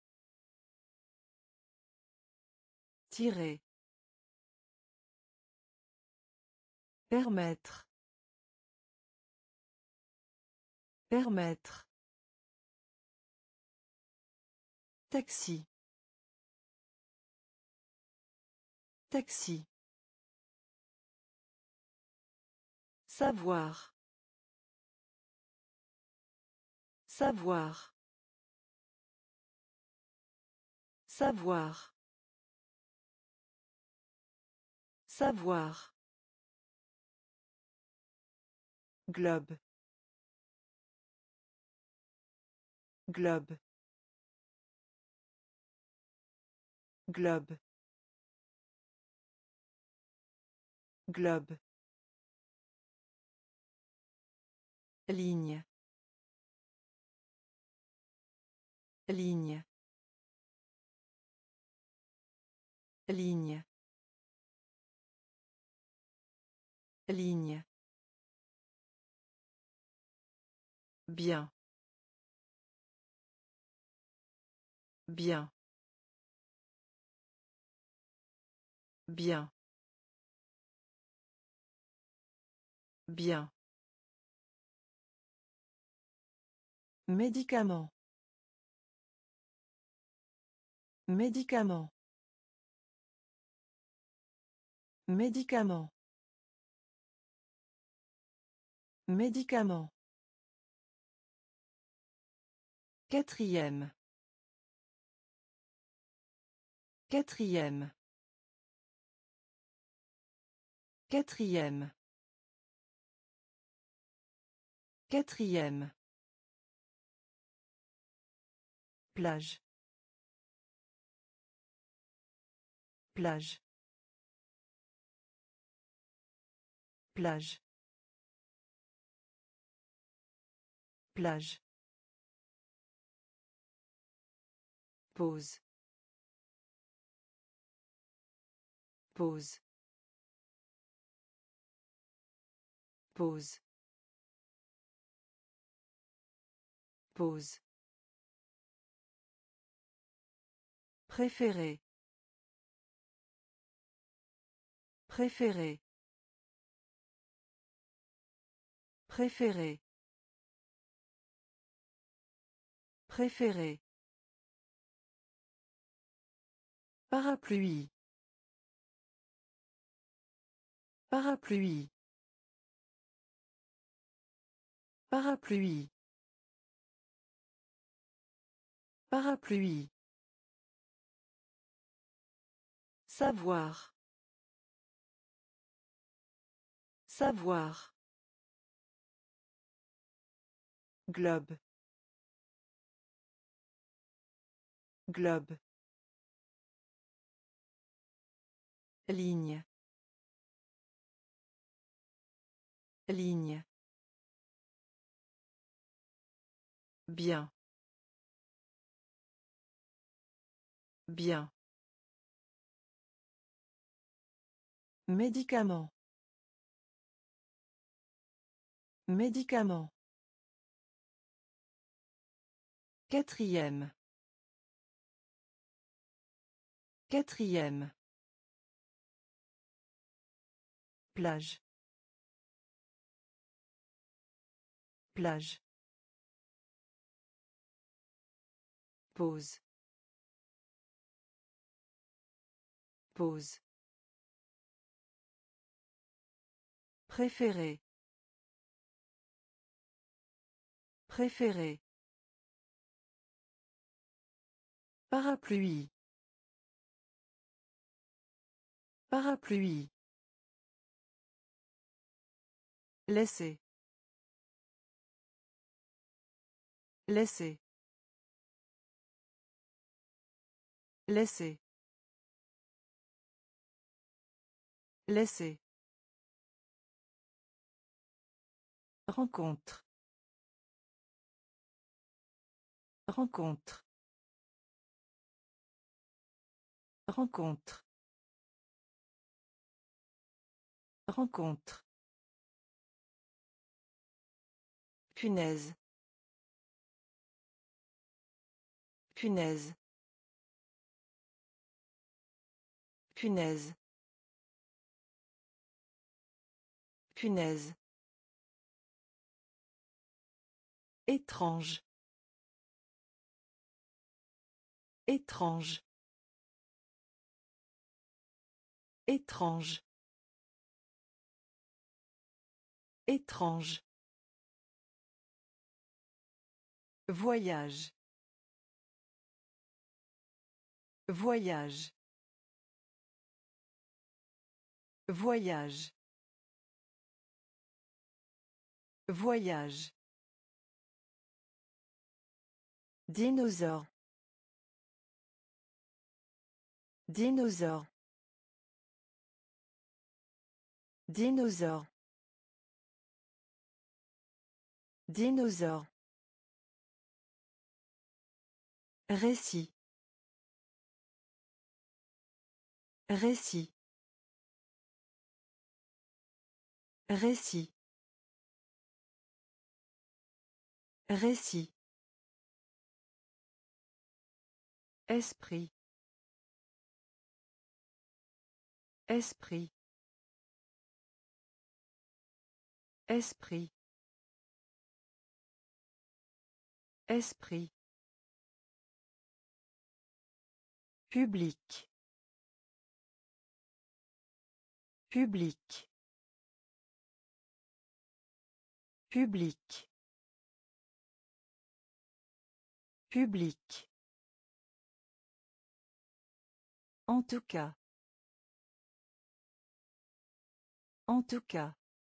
Tirer. Permettre. Permettre. Taxi. Taxi. Savoir. Savoir. Savoir. Savoir. Globe. Globe. Globe. Globe. Ligne. Ligne. Ligne. Ligne. Bien. Bien. Bien. Bien. Médicament. Médicament. Médicament. Médicament. Quatrième. Quatrième. Quatrième. Quatrième. Plage. Plage. Plage. Plage. Pause. Pause. Pause. Pause. Préféré. Préféré. Préféré. Préféré. Parapluie. Parapluie. Parapluie. Parapluie. Savoir. Savoir. Globe. Globe. Ligne. Ligne. Bien. Bien. Médicament. Médicament. Quatrième. Quatrième. Plage. Plage. Pause. Pause. Préféré. Préféré. Parapluie. Parapluie. Laisser. Laisser. Laisser. Laisser. Rencontre. Rencontre. Rencontre. Rencontre. Punaise. Punaise. Punaise. Punaise. Étrange. Étrange. Étrange. Étrange. Voyage. Voyage. Voyage. Voyage. Dinosaure. Dinosaure. Dinosaure. Dinosaure. Récit. Récit. Récit. Récit. Esprit. Esprit. Esprit. Esprit. Public. Public. Public. Public. En tout cas. En tout cas.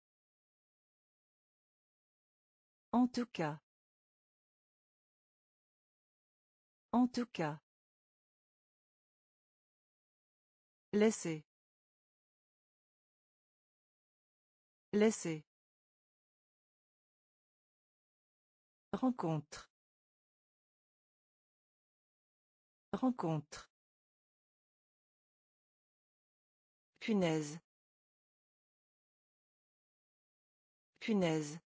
En tout cas. En tout cas. Laisser. Laisser. Rencontre. Rencontre. Punaise. Punaise.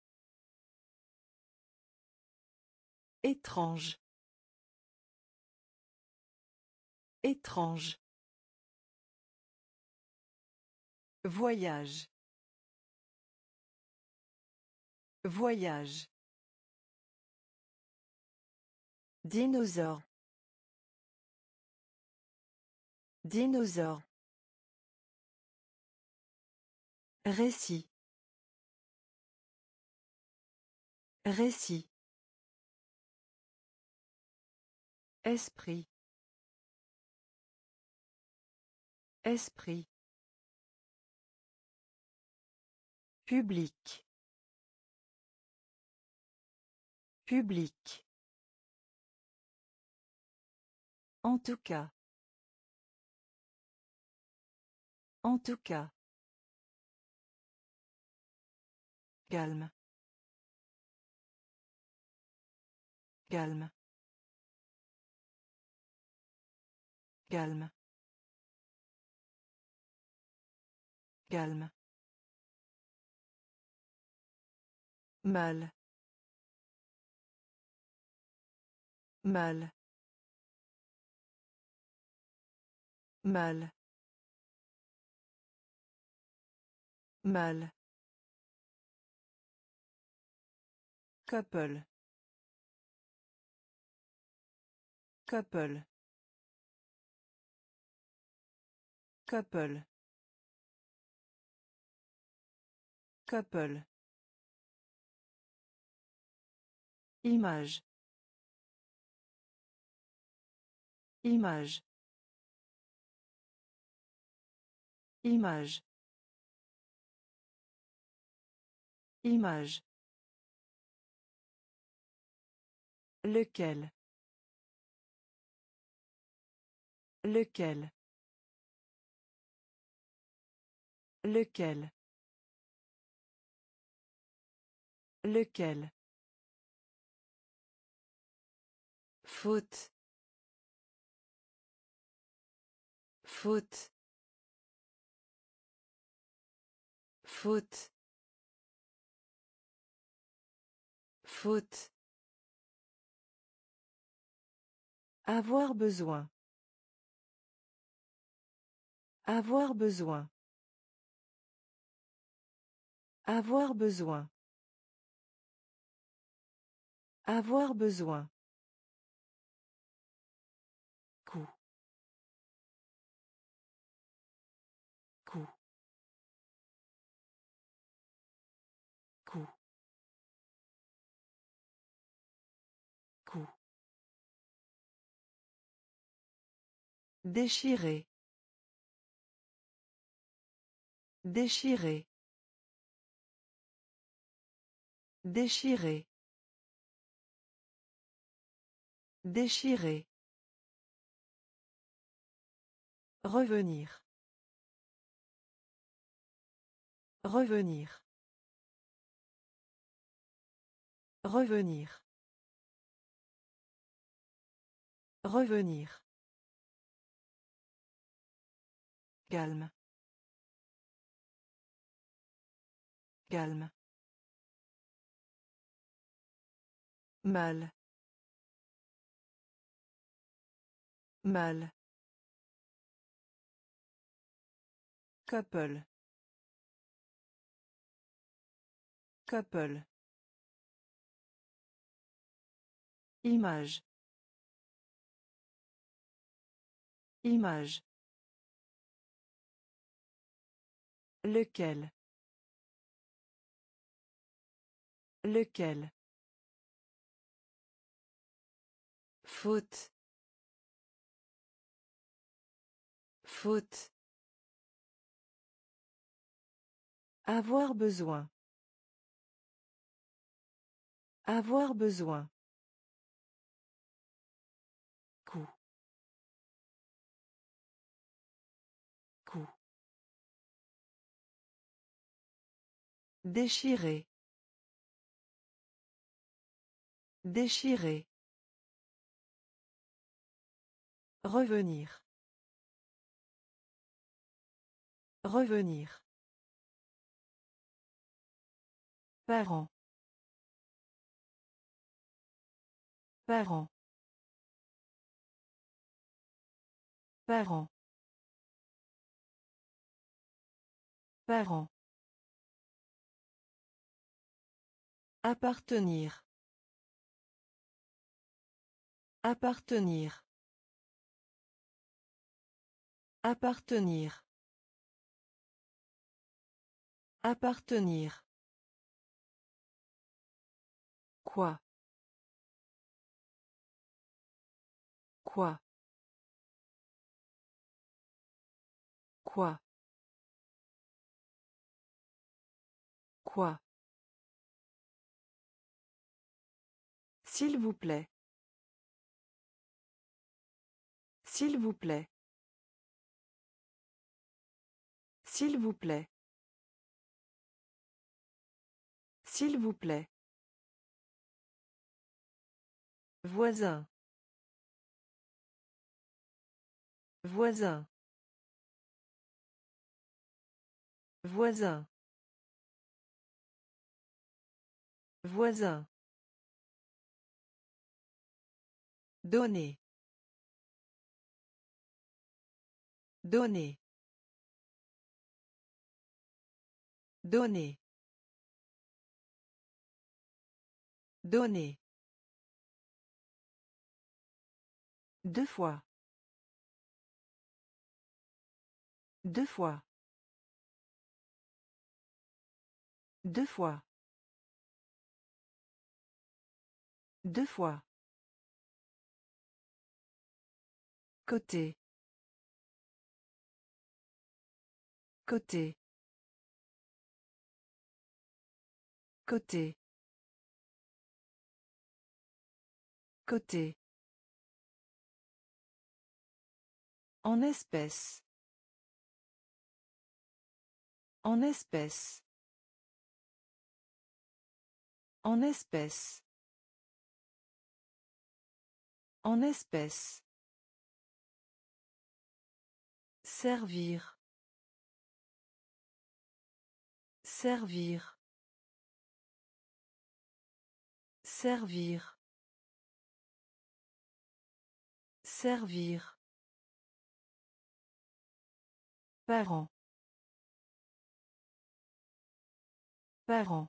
Étrange. Étrange. Voyage. Voyage. Dinosaure. Dinosaure. Récit. Récit. Esprit. Esprit. Public. Public. En tout cas. En tout cas. Calme. Calme. Calme. Calme. Mal. Mal. Mal. Mal. Couple. Couple. Couple. Couple. Image. Image. Image. Image. Lequel. Lequel. Lequel. Lequel. Faute. Faute. Faute. Faute. Avoir besoin. Avoir besoin. Avoir besoin. Avoir besoin. Coup. Coup. Coup. Coup. Déchirer. Déchirer. Déchirer. Déchirer. Revenir. Revenir. Revenir. Revenir. Calme. Calme. Mal. Mal. Couple. Couple. Image. Image. Lequel. Lequel. Faute. Faute. Avoir besoin. Avoir besoin. Coup. Coup. Déchirer. Déchirer. Revenir. Revenir. Parent. Parent. Parent. Parent. Appartenir. Appartenir. Appartenir. Appartenir. Quoi? Quoi? Quoi? Quoi? S'il vous plaît. S'il vous plaît. S'il vous plaît. S'il vous plaît. Voisin. Voisin. Voisin. Voisin. Donner. Donner. Donner. Donner. Deux fois. Deux fois. Deux fois. Deux fois. Côté. Côté. Côté. Côté. En espèce. En espèce. En espèce. En espèce. Servir. Servir. Servir. Servir. Parent. Parent.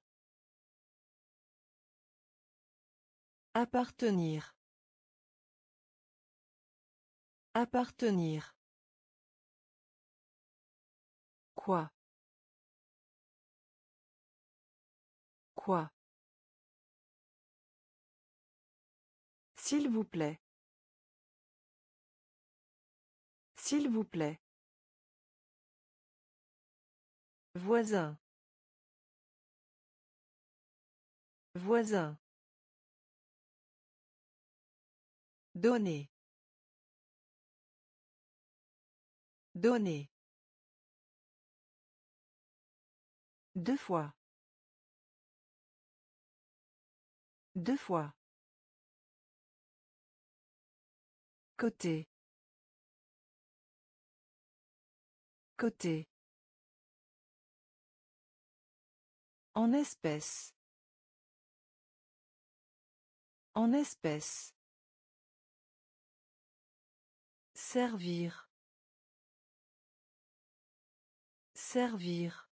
Appartenir. Appartenir. Quoi? Quoi? S'il vous plaît. S'il vous plaît. Voisin. Voisin. Donner. Donner. Deux fois. Deux fois. Côté. Côté. En espèce. En espèce. Servir. Servir.